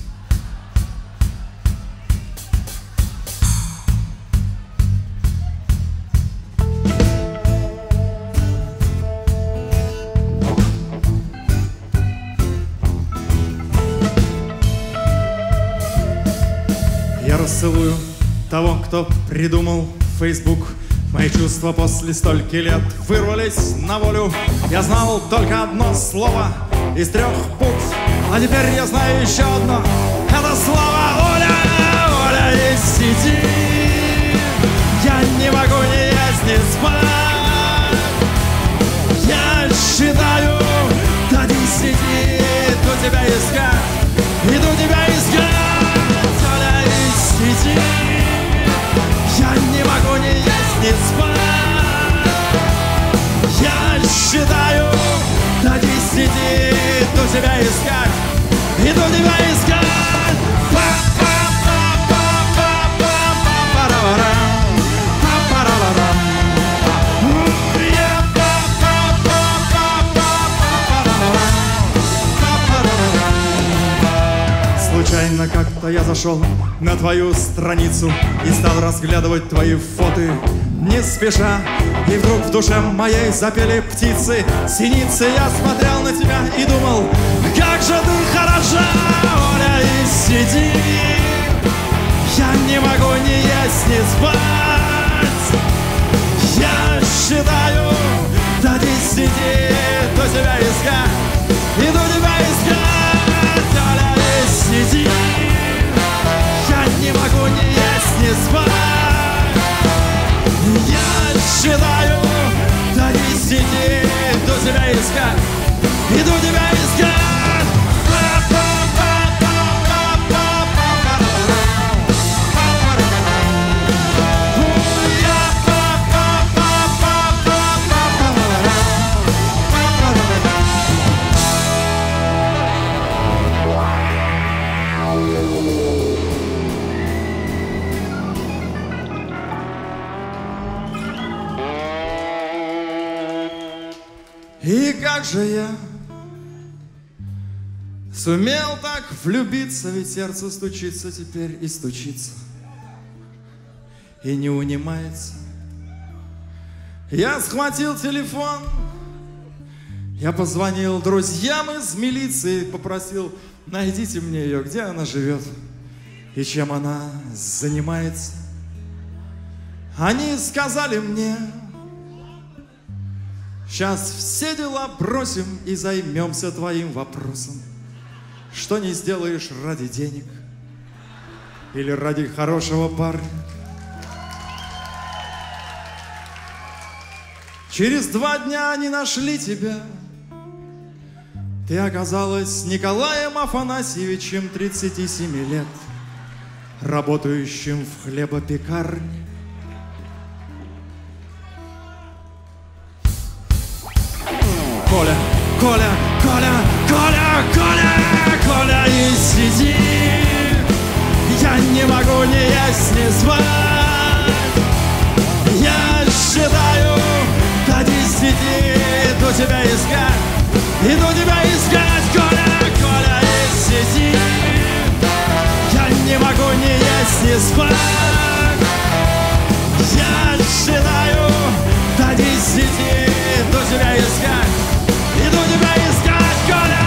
Я расцелую того, кто придумал Facebook. Мои чувства после стольких лет вырвались на волю. Я знал только одно слово из трех букв, а теперь я знаю еще одно. Это слово Оля, Оля, и сиди. Я не могу ни есть, ни спать. Я считаю до десяти, иду тебя искать, иду тебя искать. Оля, и сиди. Я не могу ни есть, не спать. Я считаю до десяти, иду тебя искать, иду тебя искать. Случайно как-то я зашел на твою страницу и стал разглядывать твои фото не спеша. И вдруг в душе моей запели птицы синицы. Я смотрел на тебя и думал, как же ты хороша, Оля, и сиди. Я не могу ни есть, ни спать. Я считаю до десяти, иду тебя искать, иду тебя искать. Оля, и сиди. Я не могу ни есть, ни спать. Я считаю до десяти, иду тебя искать, иду тебя искать. И как же я сумел так влюбиться, ведь сердце стучится теперь и стучится, и не унимается. Я схватил телефон, я позвонил друзьям из милиции, попросил, найдите мне ее, где она живет и чем она занимается. Они сказали мне, Сейчас все дела бросим и займемся твоим вопросом. Что не сделаешь ради денег или ради хорошего парня? Через два дня они нашли тебя. Ты оказалась Николаем Афанасьевичем, тридцати семи лет, работающим в хлебопекарне. Коля, Коля, Коля, Коля, Коля, Коля, и сиди. Я не могу ни есть, ни спать. Я считаю до десяти, иду тебя искать, иду тебя искать, Коля, Коля, и сиди. Я не могу ни есть, ни спать. Я считаю до десяти, иду тебя искать, иду тебя искать, Коля.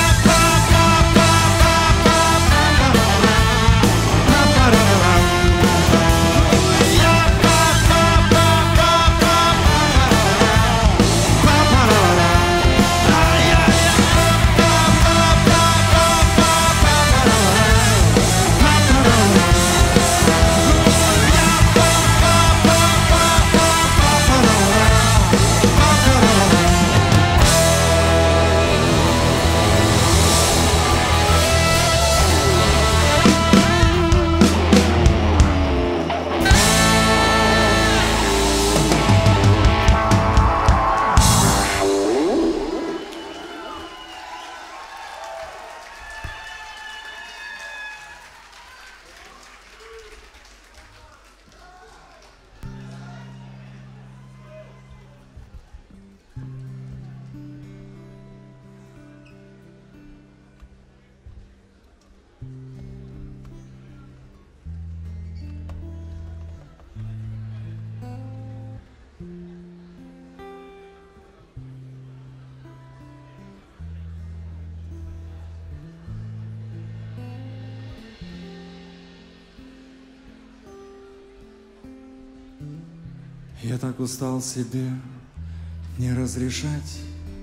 Я так устал себе не разрешать.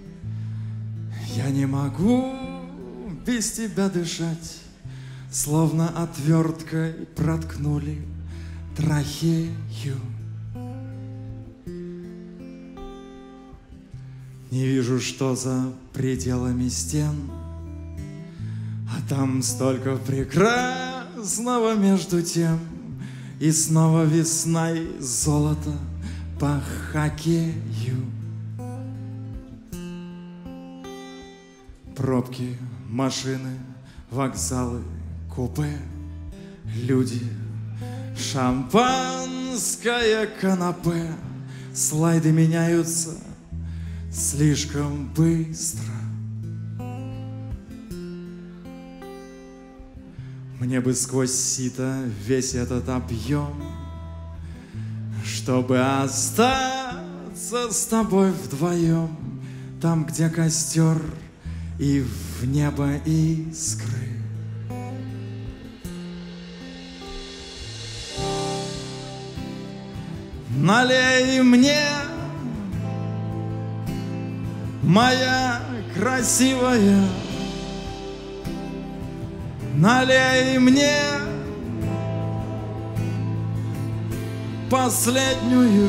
Я не могу без тебя дышать. Словно отверткой проткнули трахею. Не вижу, что за пределами стен, а там столько прекрасного между тем. И снова весна и золото по хоккею. Пробки, машины, вокзалы, купе, люди, шампанское канапе. Слайды меняются слишком быстро. Мне бы сквозь сито весь этот объем, чтобы остаться с тобой вдвоем, там, где костер и в небо искры. Налей мне, моя красивая, налей мне последнюю,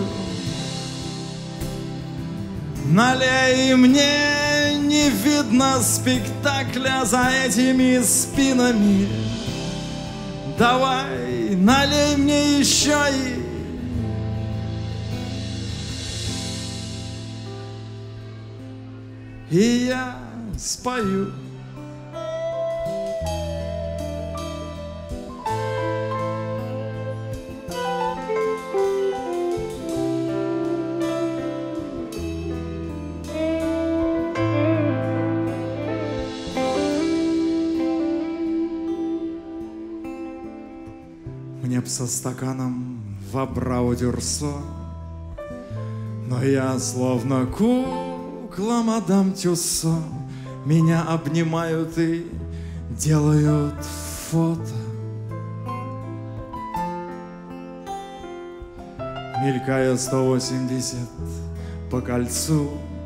налей мне, не видно спектакля за этими спинами. Давай, налей мне еще и И я спою. Мне б со стаканом в абрау дюрсо, но я словно кукла мадам Тюссо. Меня обнимают и делают фото. Мелькая сто восемьдесят по кольцу,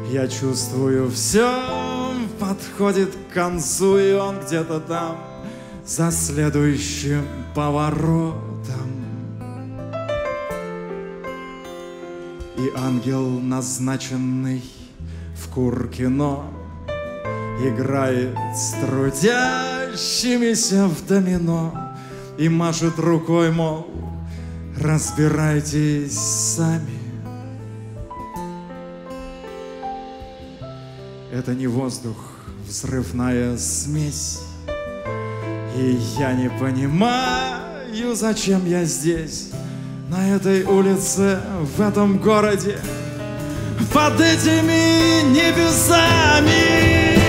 Я чувствую, все подходит к концу, и он где-то там, за следующим поворотом. И ангел, назначенный в Куркино, играет с трудящимися в домино и машет рукой, мол, разбирайтесь сами. Это не воздух, взрывная смесь. И я не понимаю, зачем я здесь, на этой улице, в этом городе, под этими небесами.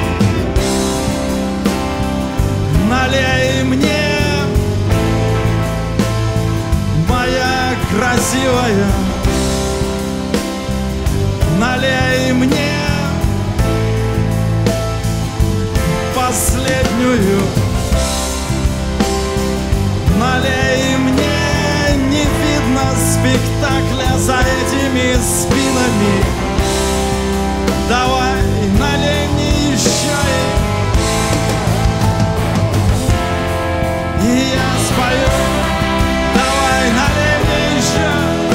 Налей мне, моя красивая, налей мне последнюю, налей мне, не видно спектакля за этими спинами. Давай, налей мне еще, и я спою. Давай, налей мне еще,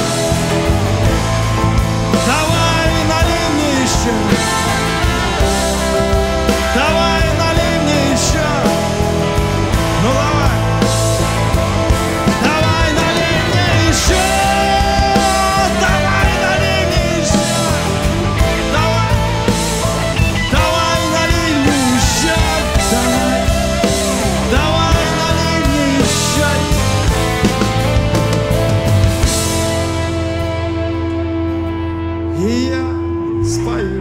давай, налей мне еще, давай. Ну давай, давай налей мне еще, давай налей мне еще, давай, давай налей мне еще, давай, давай налей мне еще. И я спою.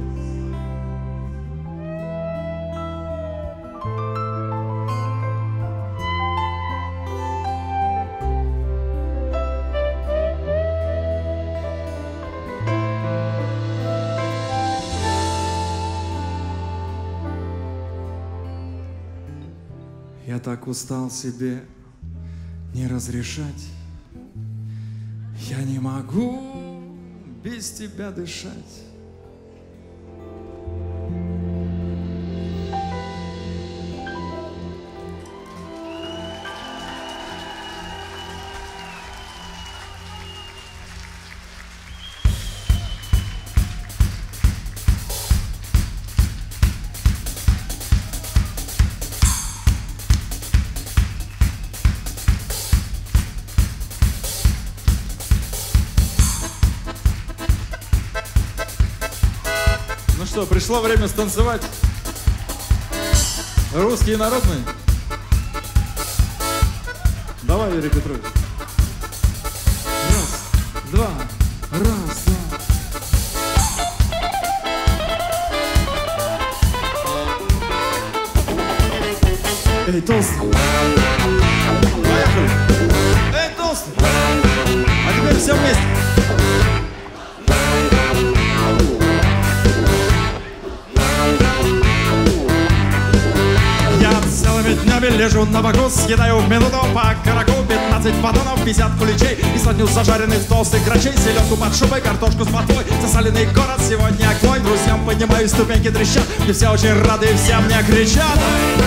Я так устал себе не разрешать. Я не могу без тебя дышать. Что, пришло время станцевать? Русские народные? Давай, Юрий Петрович. Раз, два, раз, два. Эй, толстый. Поехали. Эй, толстый. А теперь все вместе. Днями лежу на боку, съедаю в минуту по караку пятнадцать батонов, пятьдесят куличей и сотню зажаренных толстых грачей, селедку под шубой, картошку с ботвой, засоленный город сегодня к твой друзьям поднимаю, ступеньки трещат, и все очень рады, и все мне кричат.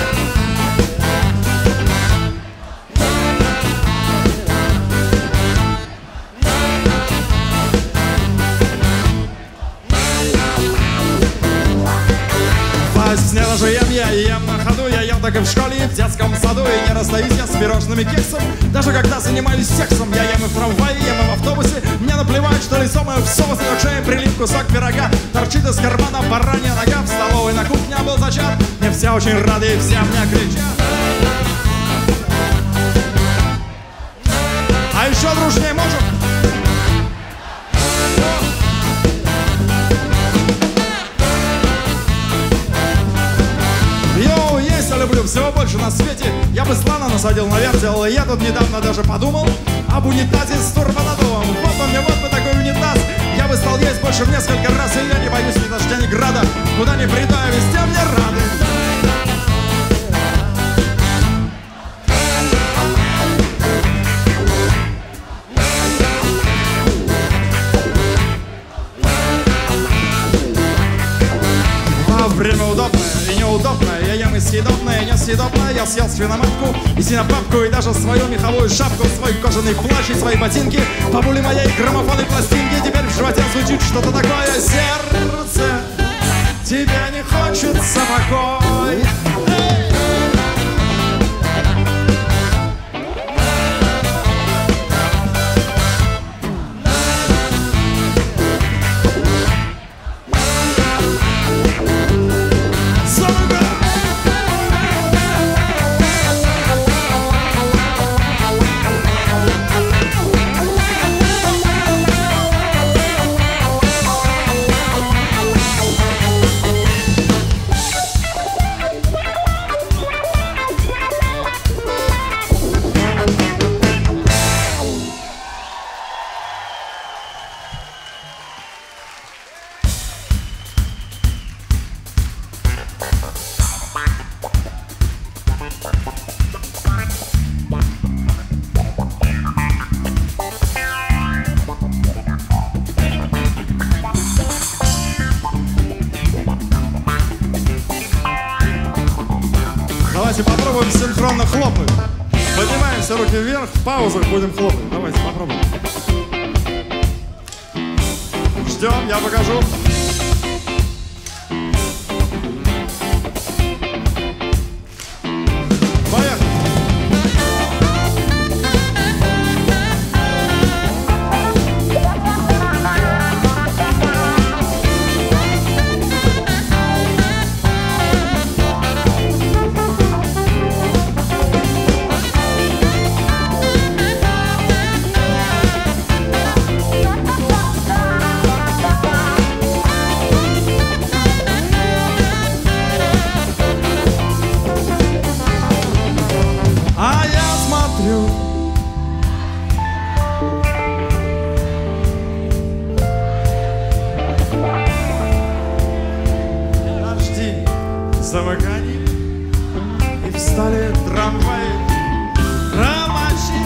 Не ложу ем я, и ем на ходу. Я ем так и в школе, и в детском саду. И не расстаюсь я с пирожными кексом. Даже когда занимаюсь сексом. Я ем и в трамвае, ем и в автобусе. Мне наплевать, что лицо мое в соусе. Но к шее прилип кусок пирога. Торчит из кармана баранья нога. В столовой на кухне был зачат. Мне все очень рады, и все мне кричат. А еще дружнее можем? Люблю всего больше на свете. Я бы слона насадил на вертел. И я тут недавно даже подумал об унитазе с турбонаддувом. Вот он мне, вот бы такой унитаз. Я бы стал есть больше в несколько раз. И я не боюсь ни дождя, ни града. Куда ни приду, а везде мне рады. несъедобное, несъедобное. Я съел свиноматку и свинопапку, и даже свою меховую шапку, свой кожаный плащ и свои ботинки. Бабули моей граммофонной пластинки. Теперь в животе звучит что-то такое. Сердце, тебе не хочется покой. Давайте попробуем синхронно хлопать. Поднимаемся, руки вверх, в паузах будем хлопать. Давайте попробуем. Ждем, я покажу. Поехали. Замыкание, и встали трамваи, ромаши.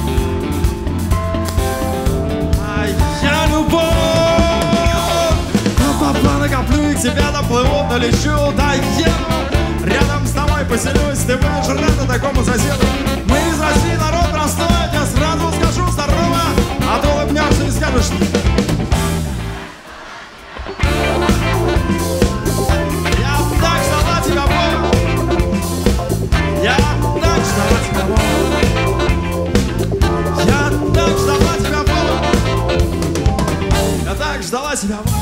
А я любовь, по плану коплю и к тебе доплыву, долечу, доеду. Рядом с тобой поселюсь, ты будешь рада такому соседу. Мы из России, народ простой, я сразу скажу здорово, а ты улыбнешься и скажешь: я так ждала тебя, Бог. Я так ждала тебя, Бог. Я так ждала тебя, Бог.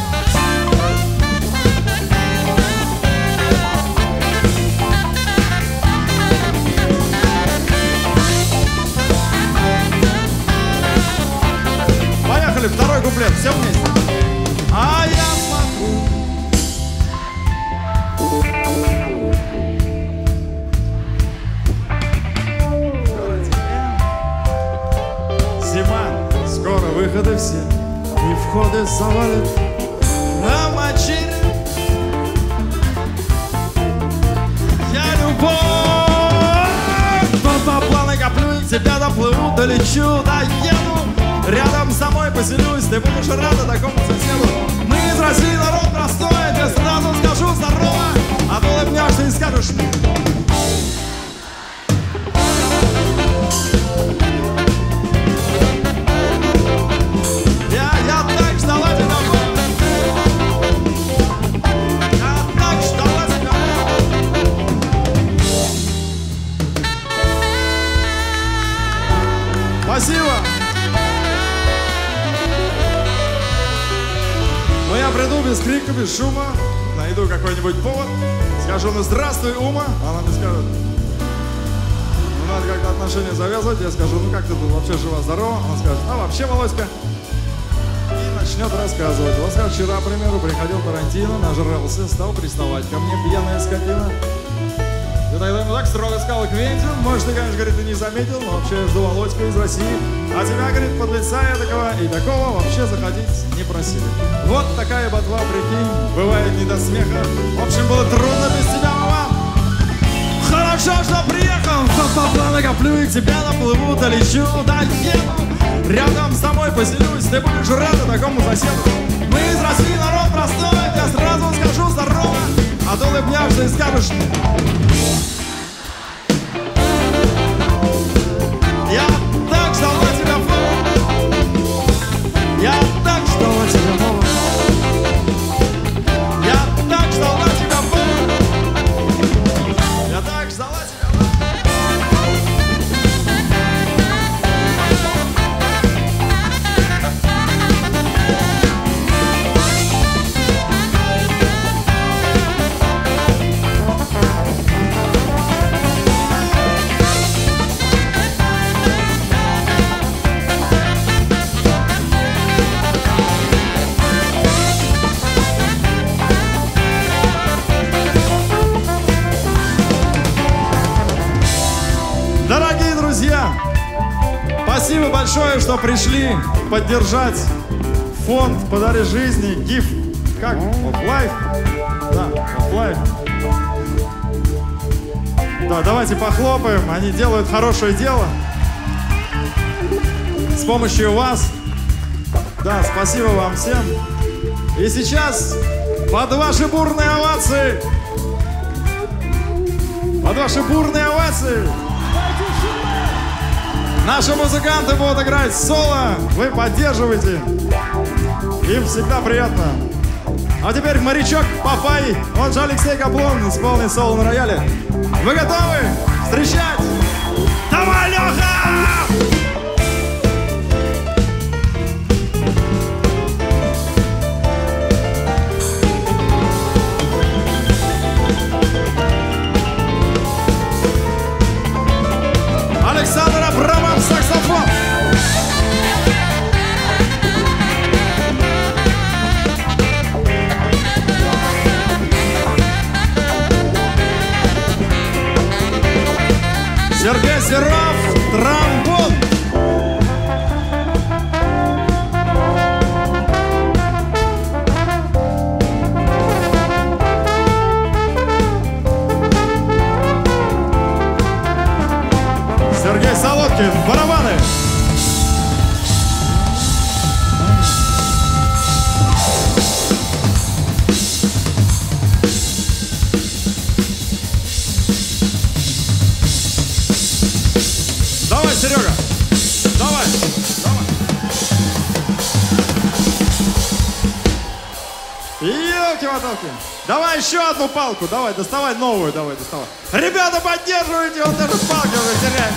Поехали, второй куплет, все вместе. А я смотрю. Скоро выходы все, и входы завалят ромачи. Я любовь, по плану коплю и к тебе доплыву, долечу, доеду. Рядом с тобой поселюсь, ты будешь рада такому соседу. Мы из России, народ простой, я тебе сразу скажу здорово, а ты улыбнешься и скажешь: спасибо! Ну я приду без крика, без шума, найду какой-нибудь повод, скажу: ну здравствуй, Ума. Она мне скажет: ну надо как-то отношения завязывать. Я скажу: ну как ты тут вообще жива-здорова? Она скажет: а вообще, Володька. И начнет рассказывать. Вот скажет: вчера, к примеру, приходил Тарантино, нажрался, стал приставать ко мне, пьяная скотина. И тогда ему так строго сказал: Квентин, может, ты, конечно, говорит, ты не заметил, но вообще я жду Володьку из России. А тебя, говорит, подлеца такого и такого вообще заходить не просили. Вот такая ботва, прикинь, бывает не до смеха. В общем, было трудно без тебя, мама. Хорошо, что приехал, по плану коплю и к тебе доплыву, долечу, доеду. Рядом с тобой поселюсь, ты будешь рада такому соседу. Мы из России, народ простой, я сразу скажу здорово, а то улыбнешься и скажешь: я так ждала тебя, я так ждала тебя, мама. Я так ждала тебя, мама. Я так ждала тебя, мама. Дорогие друзья, спасибо большое, что пришли поддержать фонд «Подари жизни», гиф, как? Of Life? Да, Of Life. Да, давайте похлопаем, они делают хорошее дело с помощью вас. Да, спасибо вам всем. И сейчас под ваши бурные овации, под ваши бурные овации наши музыканты будут играть соло, вы поддерживаете, им всегда приятно. А теперь морячок Папай, он же Алексей Каплун, исполнит соло на рояле. Вы готовы встречать? Давай, Леха! Александр Абрамов, саксофон. Сергей Серов, тромбон. Сергей Солодкин, барабаны. Давай, Серега, давай, давай. Ёлки-моталки. Давай еще одну палку, давай, доставай новую, давай, доставай. Ребята, поддерживайте, он даже палки уже теряет.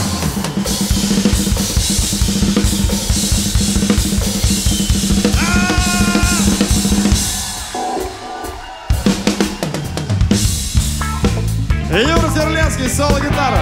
Юра Зерленский, соло-гитара.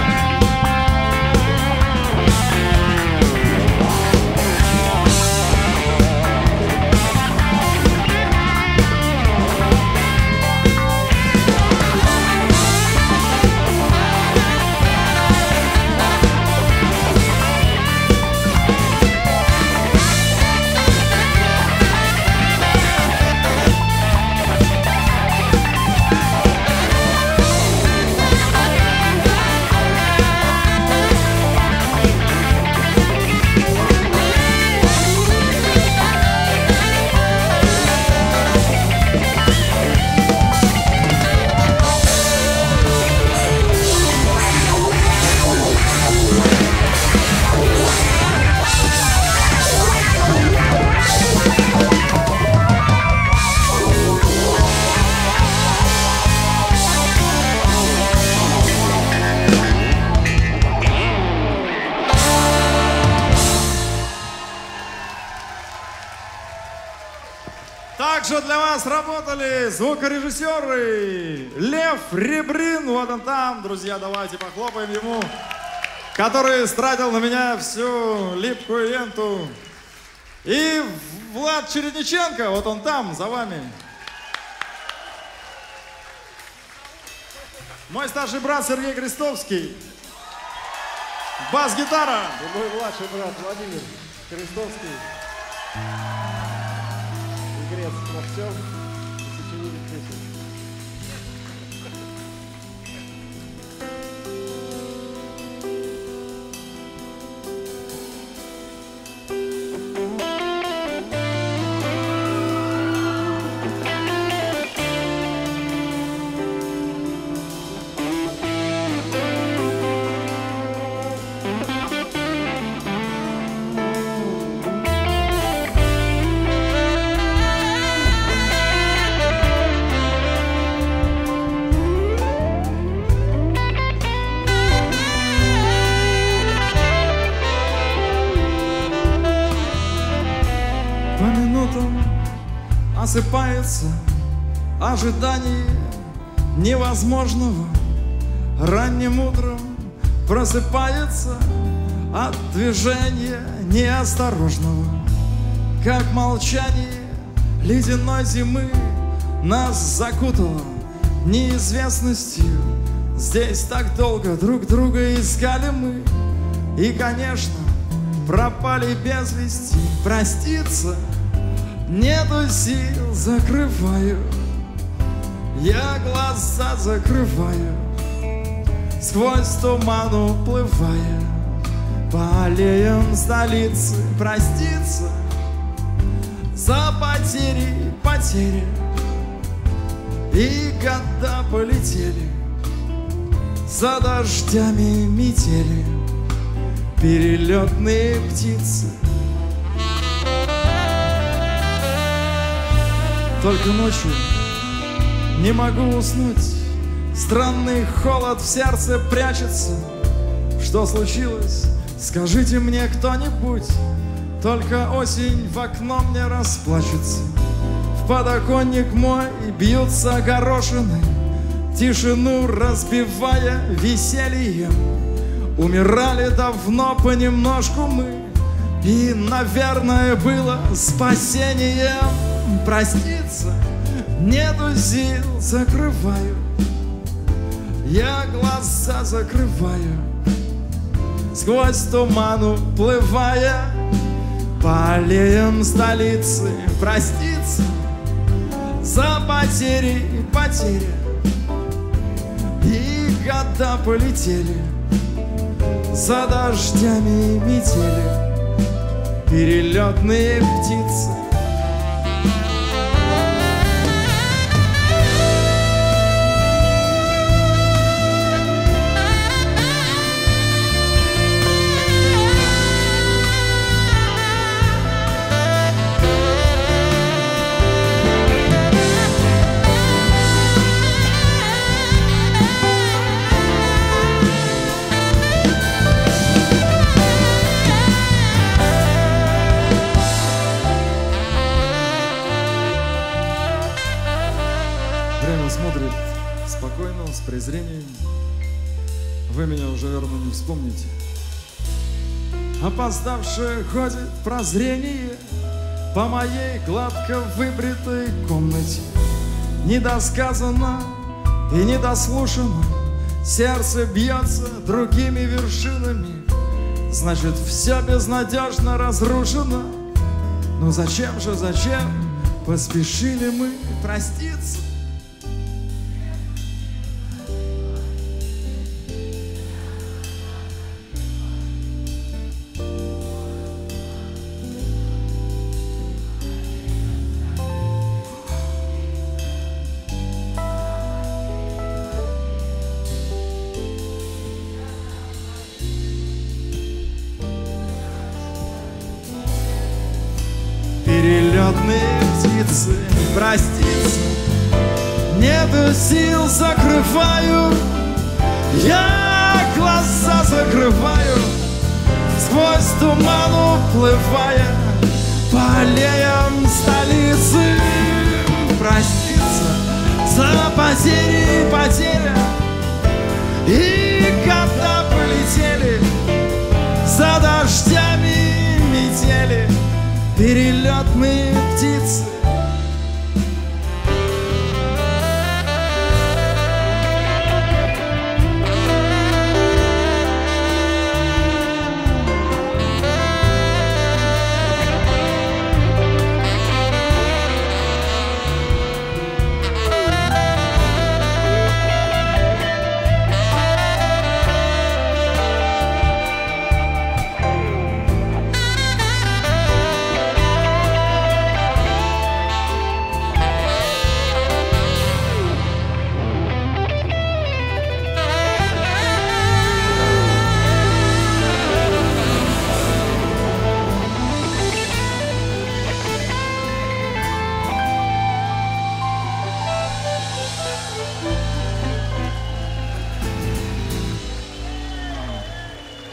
Также для вас работали звукорежиссеры Лев Ребрин, вот он там, друзья, давайте похлопаем ему, который стратил на меня всю липкую ленту. И Влад Чередниченко, вот он там, за вами. Мой старший брат Сергей Крестовский, бас-гитара. И мой младший брат Владимир Крестовский. Игрец во всем и сочинитель песен. минутам осыпается ожидание невозможного. Ранним утром просыпается от движения неосторожного. Как молчание ледяной зимы нас закутало неизвестностью. Здесь так долго друг друга искали мы, и, конечно, пропали без вести. Проститься нету сил, закрываю, я глаза закрываю, сквозь туман уплывая по аллеям столицы. Проститься за потери, потери, и года полетели за дождями метели, перелетные птицы. Только ночью не могу уснуть, странный холод в сердце прячется. Что случилось? Скажите мне кто-нибудь. Только осень в окно мне расплачется. В подоконник мой бьются горошины, тишину разбивая весельем. Умирали давно понемножку мы, и, наверное, было спасением. Проститься нету сил, закрываю, я глаза закрываю, сквозь туман уплывая по аллеям столицы. Проститься за потери, потери, и года полетели за дождями метели, перелетные птицы. Смотрит спокойно, с презрением. Вы меня уже, верно, не вспомните. Опоздавшее ходит прозрение по моей гладко выбритой комнате. Недосказанно и недослушано сердце бьется другими вершинами. Значит, все безнадежно разрушено. Ну зачем же, зачем поспешили мы проститься? Перелетные птицы, проститься нету сил, закрываю, я глаза закрываю, сквозь туман уплывая по аллеям столицы. Проститься за потери, потеря, и года полетели за дождями метели, перелетные птицы.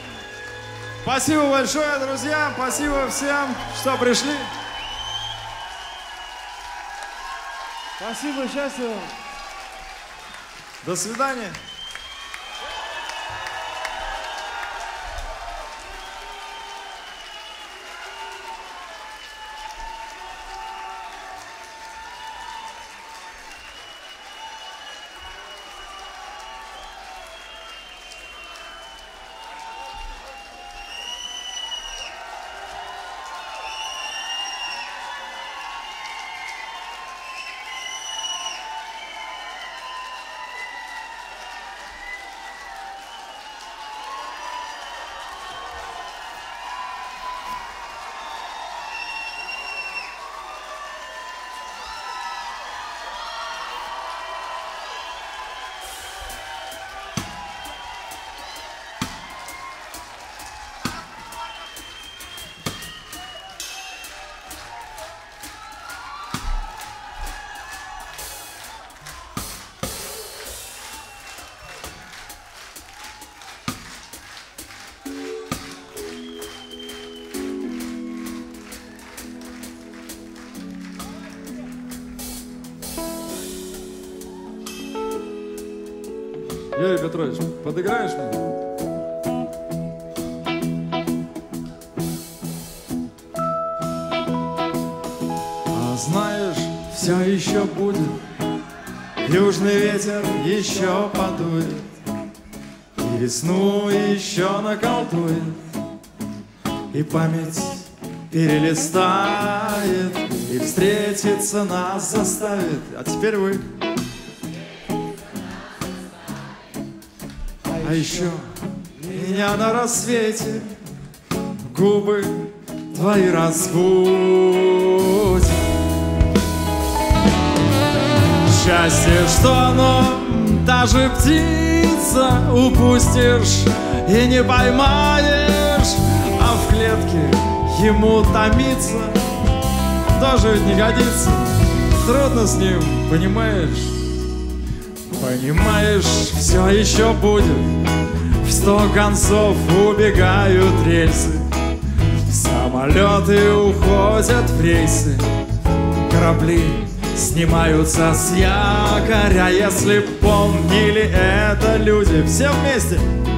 Спасибо большое, друзья. Спасибо всем, что пришли. Спасибо, счастья вам. До свидания. Юрий Петрович, подыграешь мне? А знаешь, все еще будет, южный ветер еще подует, и весну еще наколдует, и память перелистает, и встретиться нас заставит. А теперь вы. А еще меня на рассвете губы твои разбудят. Счастье, что оно даже птица упустишь и не поймаешь, а в клетке ему томиться тоже ведь не годится. Трудно с ним, понимаешь? Понимаешь, все еще будет. В сто концов убегают рельсы, самолеты уходят в рейсы, корабли снимаются с якоря. Если б помнили это люди, все вместе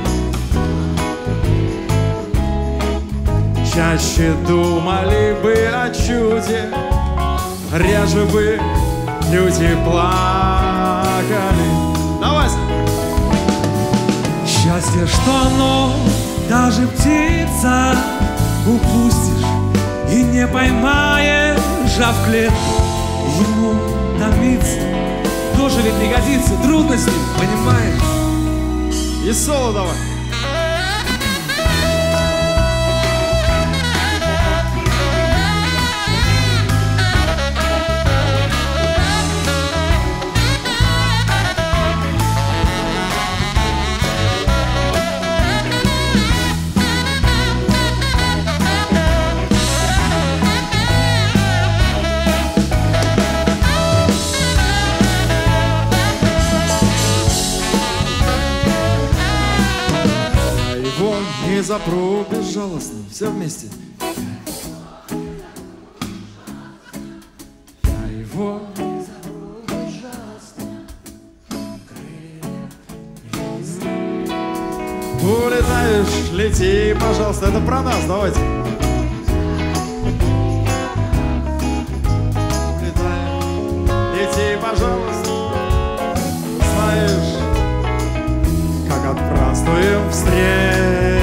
чаще думали бы о чуде, реже бы люди плакали. Давай! Счастье, что оно даже птица упустишь и не поймаешь, а в клетку ему томиться тоже ведь не годится. Трудно с ним, понимаешь? И соло давай! Не запру безжалостно, все вместе. Я его не запру безжалостно. Улетаешь, лети, пожалуйста, это про нас, давайте. Улетаешь, лети, пожалуйста. Знаешь, как отпразднуем встречу.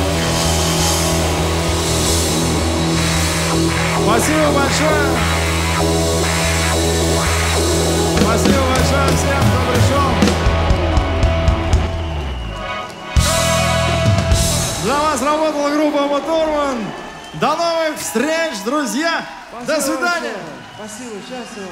Спасибо большое. Спасибо большое всем, кто пришел. Для вас работала группа Моторман. До новых встреч, друзья. Спасибо До свидания. большое. Спасибо, счастливо.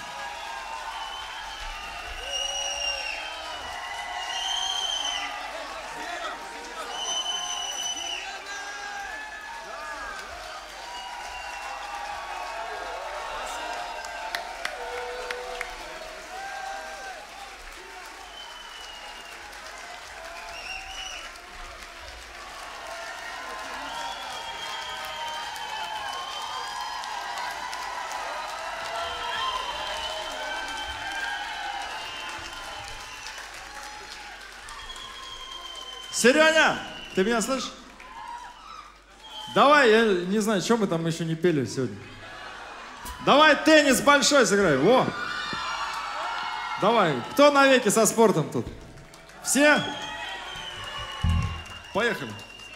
Сереня, ты меня слышишь? Давай, я не знаю, что мы там еще не пели сегодня. Давай теннис большой сыграем. Во! Давай. Кто навеки со спортом тут? Все? Поехали.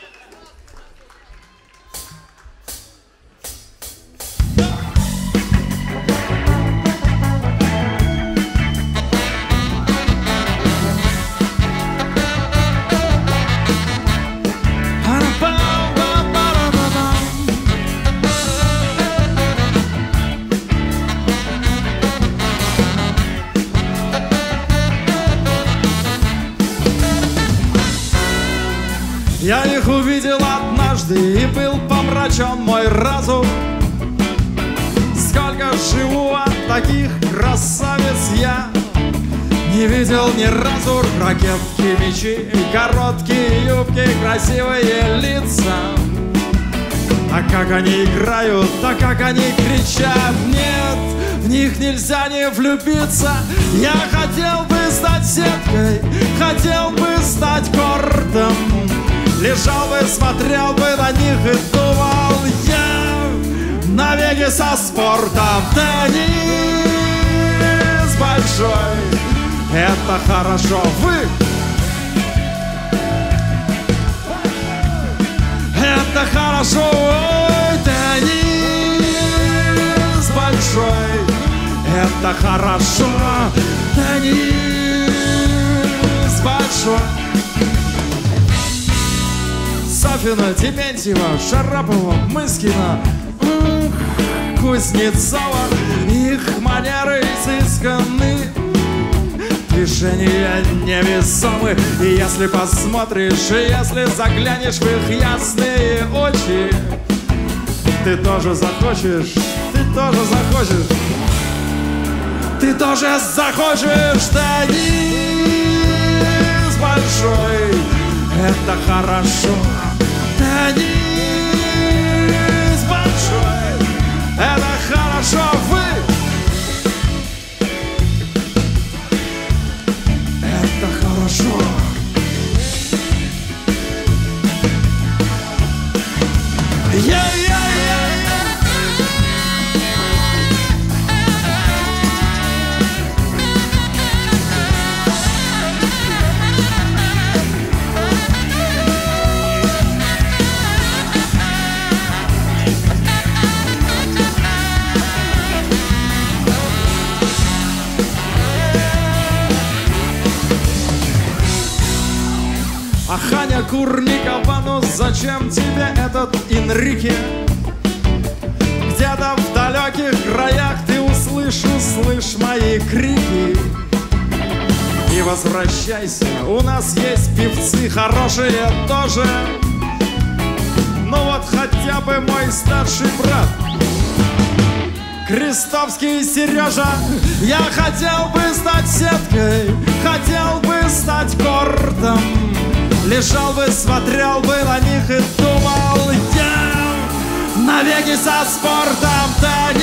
Я их увидел однажды, и был помрачен мой разум. Сколько живу от таких красавиц я не видел ни разу. Ракетки, мечи, короткие юбки, красивые лица. А как они играют, да как они кричат. Нет, в них нельзя не влюбиться. Я хотел бы стать сеткой, хотел бы стать кортом. Лежал бы, смотрел бы на них и думал я навеки со спортом. Теннис большой, это хорошо. Вы, это хорошо. Ой, теннис большой, это хорошо. Теннис большой. Сафина, Дементьева, Шарапова, Мыскина, Кузнецова. Их манеры изысканны, движения невесомы. И если посмотришь, и если заглянешь в их ясные очи, ты тоже захочешь, ты тоже захочешь, ты тоже захочешь. Теннис большой, это хорошо. Теннис большой, это хорошо. Вы, это хорошо. Я-я-я-я. Ханя Курникова, ну зачем тебе этот Энрике? Где-то в далеких краях ты услышь, услышь мои крики. И возвращайся, у нас есть певцы хорошие тоже. Ну вот хотя бы мой старший брат Крестовский Сережа. Я хотел бы стать сеткой, хотел бы стать кортом. Лежал бы, смотрел бы на них и думал я навеки со спортом.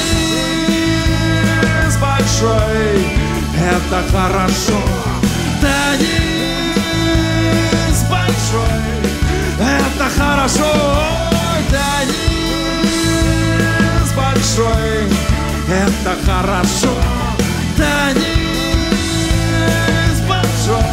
Теннис большой, это хорошо. Теннис большой, это хорошо. Теннис большой, это хорошо. Теннис большой.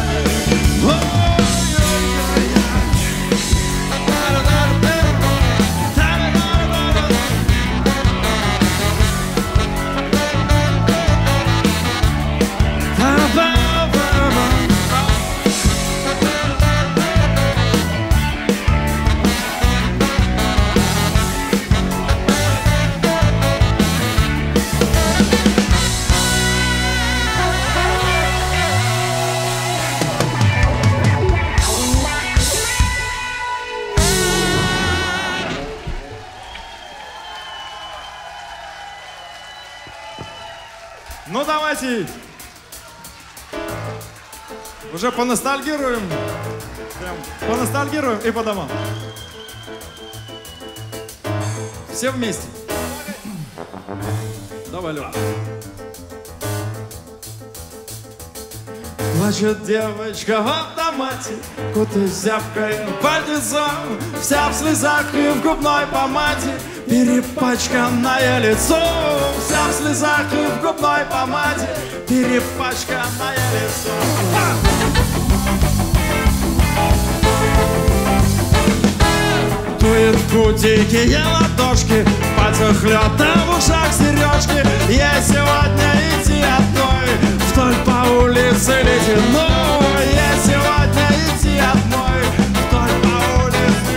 Ну давайте уже поностальгируем. Прям поностальгируем и по домам. Все вместе. Давай, Лёва. Плачет девочка в автомате, кутаясь зябкое пальтецо, вся в слезах и в губной помаде, перепачканное лицо. Вся в слезах и в губной помаде, перепачканное лицо. Дует в куте дикие ладошки, в пальцах лед, а в ушах сережки. Я сегодня идти одной вдоль по улице ледяной. Я сегодня идти одной вдоль по улице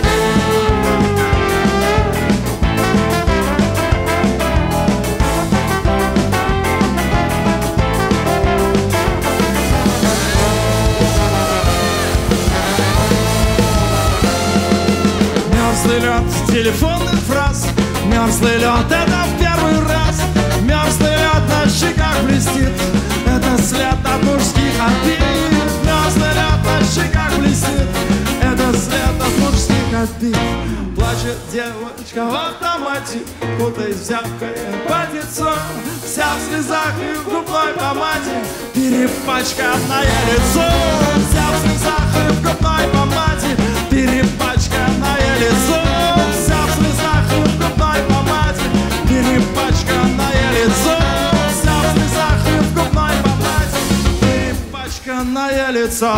мерзлый лед телефонных фраз, мерзлый лед это в первый раз. Мерзлый лед на щеках блестит, это след от мужских обид. Мерзлый лед на щеках блестит, это след от мужских обид. Плачет девочка в автомате, кутаясь в зябкое пальтецо, вся в слезах и в губной помаде, перепачканное лицо. Вся в слезах и в губной помаде, перепачканное лицо. Вся в слезах и в губной помаде, перепачканное лицо. Вся в слезах и в губной помаде, перепачканное лицо.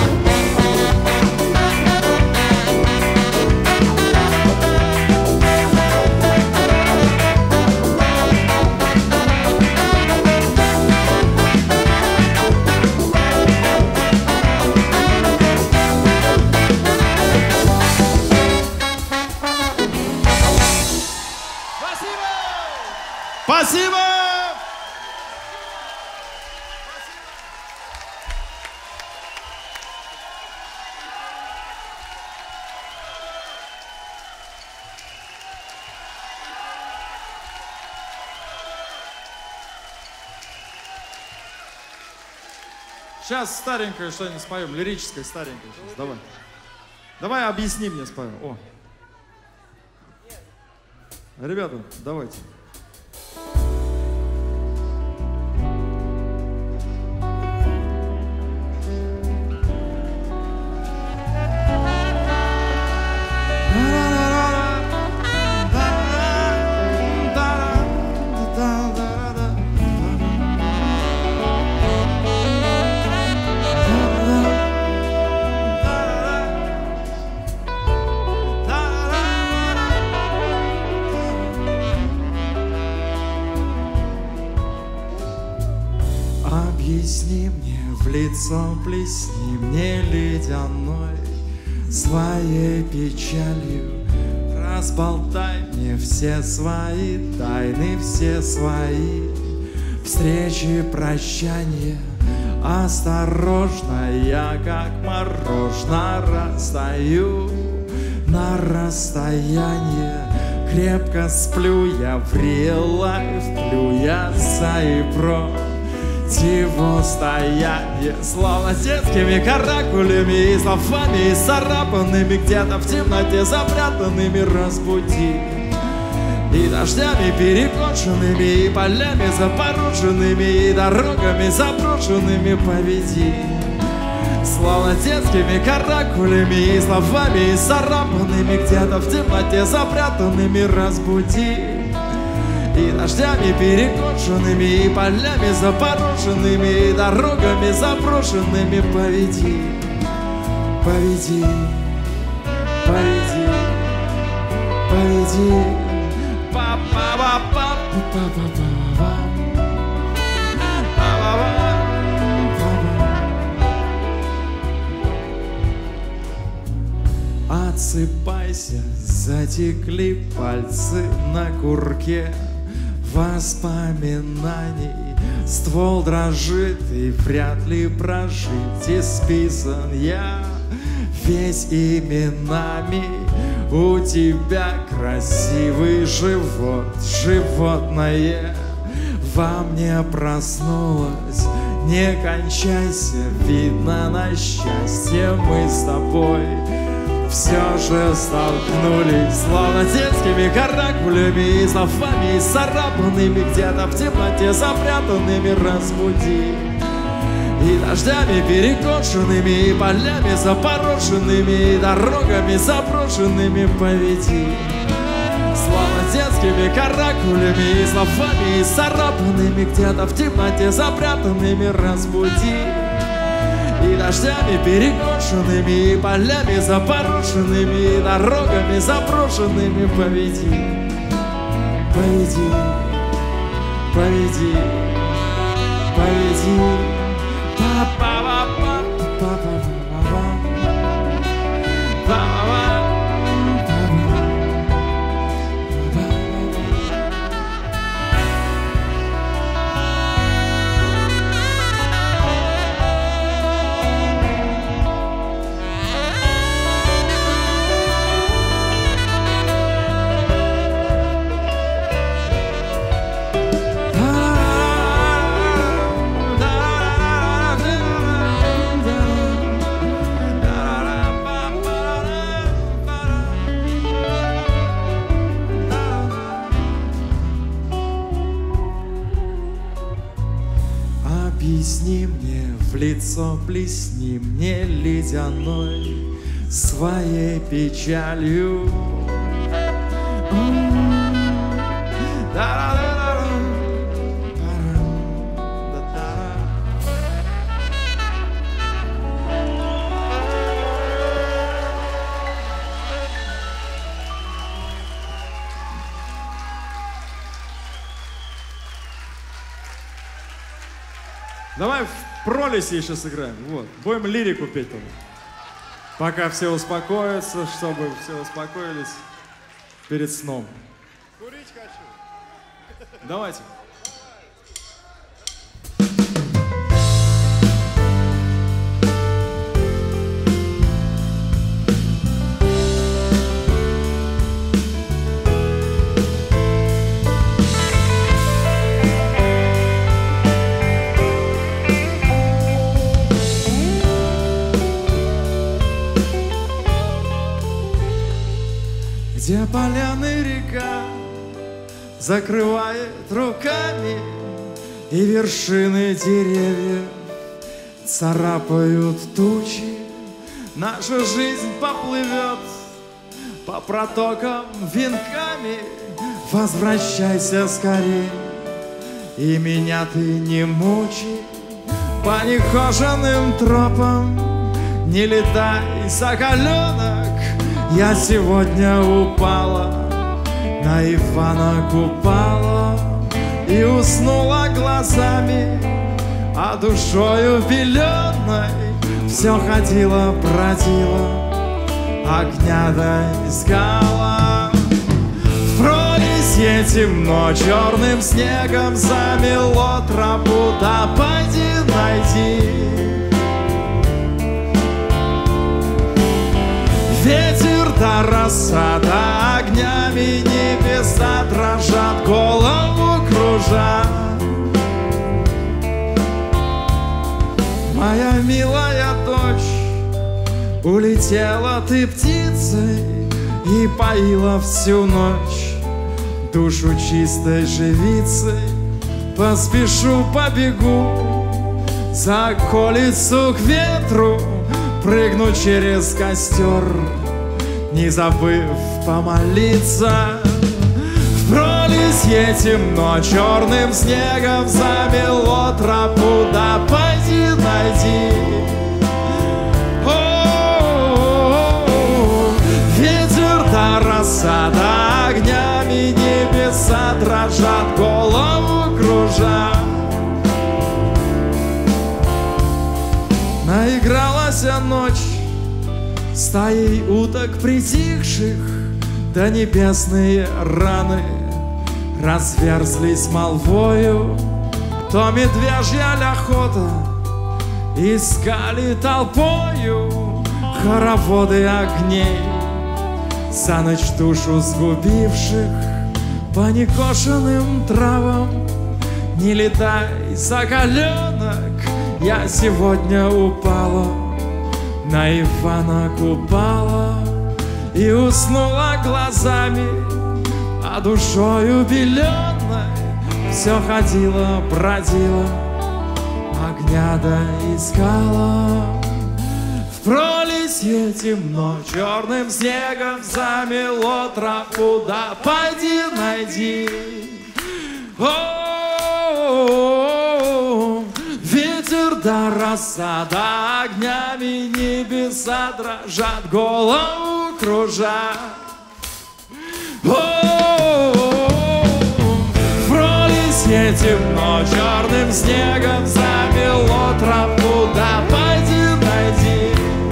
Спасибо! Сейчас старенькое что-нибудь споем, лирическое старенькое сейчас. Давай. Давай объясни мне споем. О. Ребята, давайте. Объясни мне в лицо, плесни мне ледяной своей печалью. Разболтай мне все свои тайны, все свои встречи, прощания. Осторожно, я как мороженое растаю на расстояние. Крепко сплю я в real life, плюяться и про его стояние, словно детскими каракулями и словами исцарапанными, где-то в темноте запрятанными разбуди. И дождями перекошенными, и полями запороженными, и дорогами заброшенными поведи. Словно детскими каракулями и словами исцарапанными, где-то в темноте запрятанными разбуди. И дождями перекошенными, и полями запороженными, и дорогами заброшенными поведи, поведи, поведи, поведи. Отсыпайся, затекли пальцы на курке воспоминаний. Ствол дрожит, и вряд ли прожить. Исписан я весь именами. У тебя красивый живот, животное во мне проснулась. Не кончайся, видно, на счастье мы с тобой все же столкнулись, словно детскими каракулями и словами царапанными, где-то в темноте запрятанными. Разбуди и дождями перекошенными, и полями запорошенными, и дорогами заброшенными поведи. Словно детскими каракулями и словами царапанными, где-то в темноте запрятанными. Разбуди и дождями перекошенными, и полями запорошенными, и дорогами заброшенными поведи. Поведи, поведи, поведи. Па-па-па-па, па-па-па-па, па-па-па. Объясни мне в лицо, плесни мне ледяной своей печалью. Давай в пролесе еще сыграем. Вот. Будем лирику петь там. Пока все успокоятся, чтобы все успокоились перед сном. Курить хочу. Давайте. Где поляны река закрывает руками, и вершины деревьев царапают тучи. Наша жизнь поплывет по протокам венками. Возвращайся скорей, и меня ты не мучи. По нехоженным тропам не летай, соколенок. Я сегодня упала на Ивана Купала и уснула глазами, а душою беленой все ходила, бродила, огня да искала. В прорезье темно, черным снегом замело тропу, да пойди найди. Ветер да роса, да огнями небеса дрожат, голову кружат. Моя милая дочь, улетела ты птицей и поила всю ночь душу чистой живицей. Поспешу, побегу за околицу к ветру, прыгну через костер, не забыв помолиться. В пролесье темно, черным снегом замело тропу, да пойди найди. О-о-о-о, ветер да роса, да огнями небеса дрожат, голову кружат. Наигралась ночь стаей уток притихших, да небесные раны разверзлись молвою. То медвежья охота искали толпою хороводы огней, за ночь душу сгубивших. По некошенным травам Не летай, соколенок, я сегодня упала на Ивана Купала и уснула глазами, а душою беленой все ходила, бродила, огня да искала. В пролесье темно, черным снегом замело тропу, да пойди найди. О-о-о-о, ветер да роса, да огнями небеса дрожат, голову кружат. В пролесье темно, черным снегом замело тропу, да пойди найди.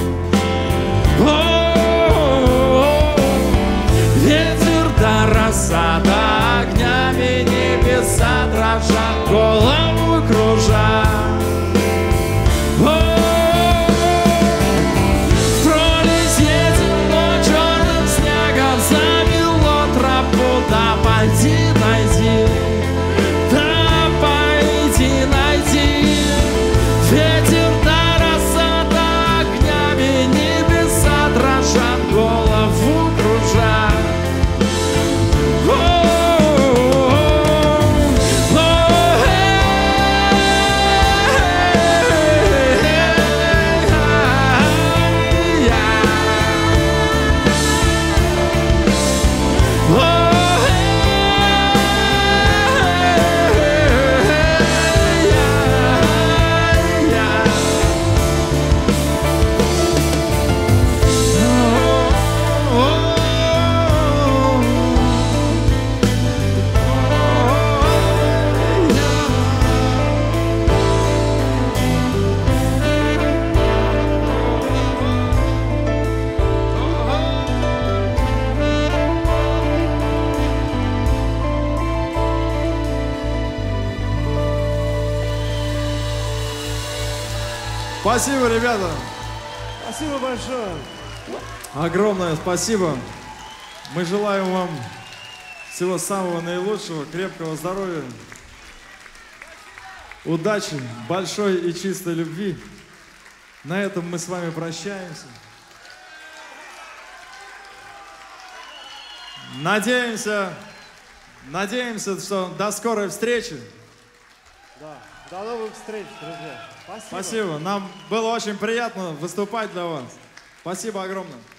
Ветер да роса, да огнями небеса дрожат, голову кружат. В пролесье темно, черным снегом замело тропу, да пойди найди, да пойди найди. Ветер да роса, да огнями небеса дрожат, голову кружат. Спасибо, ребята. Спасибо большое. Огромное спасибо. Мы желаем вам всего самого наилучшего, крепкого здоровья, удачи, большой и чистой любви. На этом мы с вами прощаемся. Надеемся, надеемся, что до скорой встречи. Да. До новых встреч, друзья. Спасибо. Спасибо. Нам было очень приятно выступать для вас. Спасибо огромное.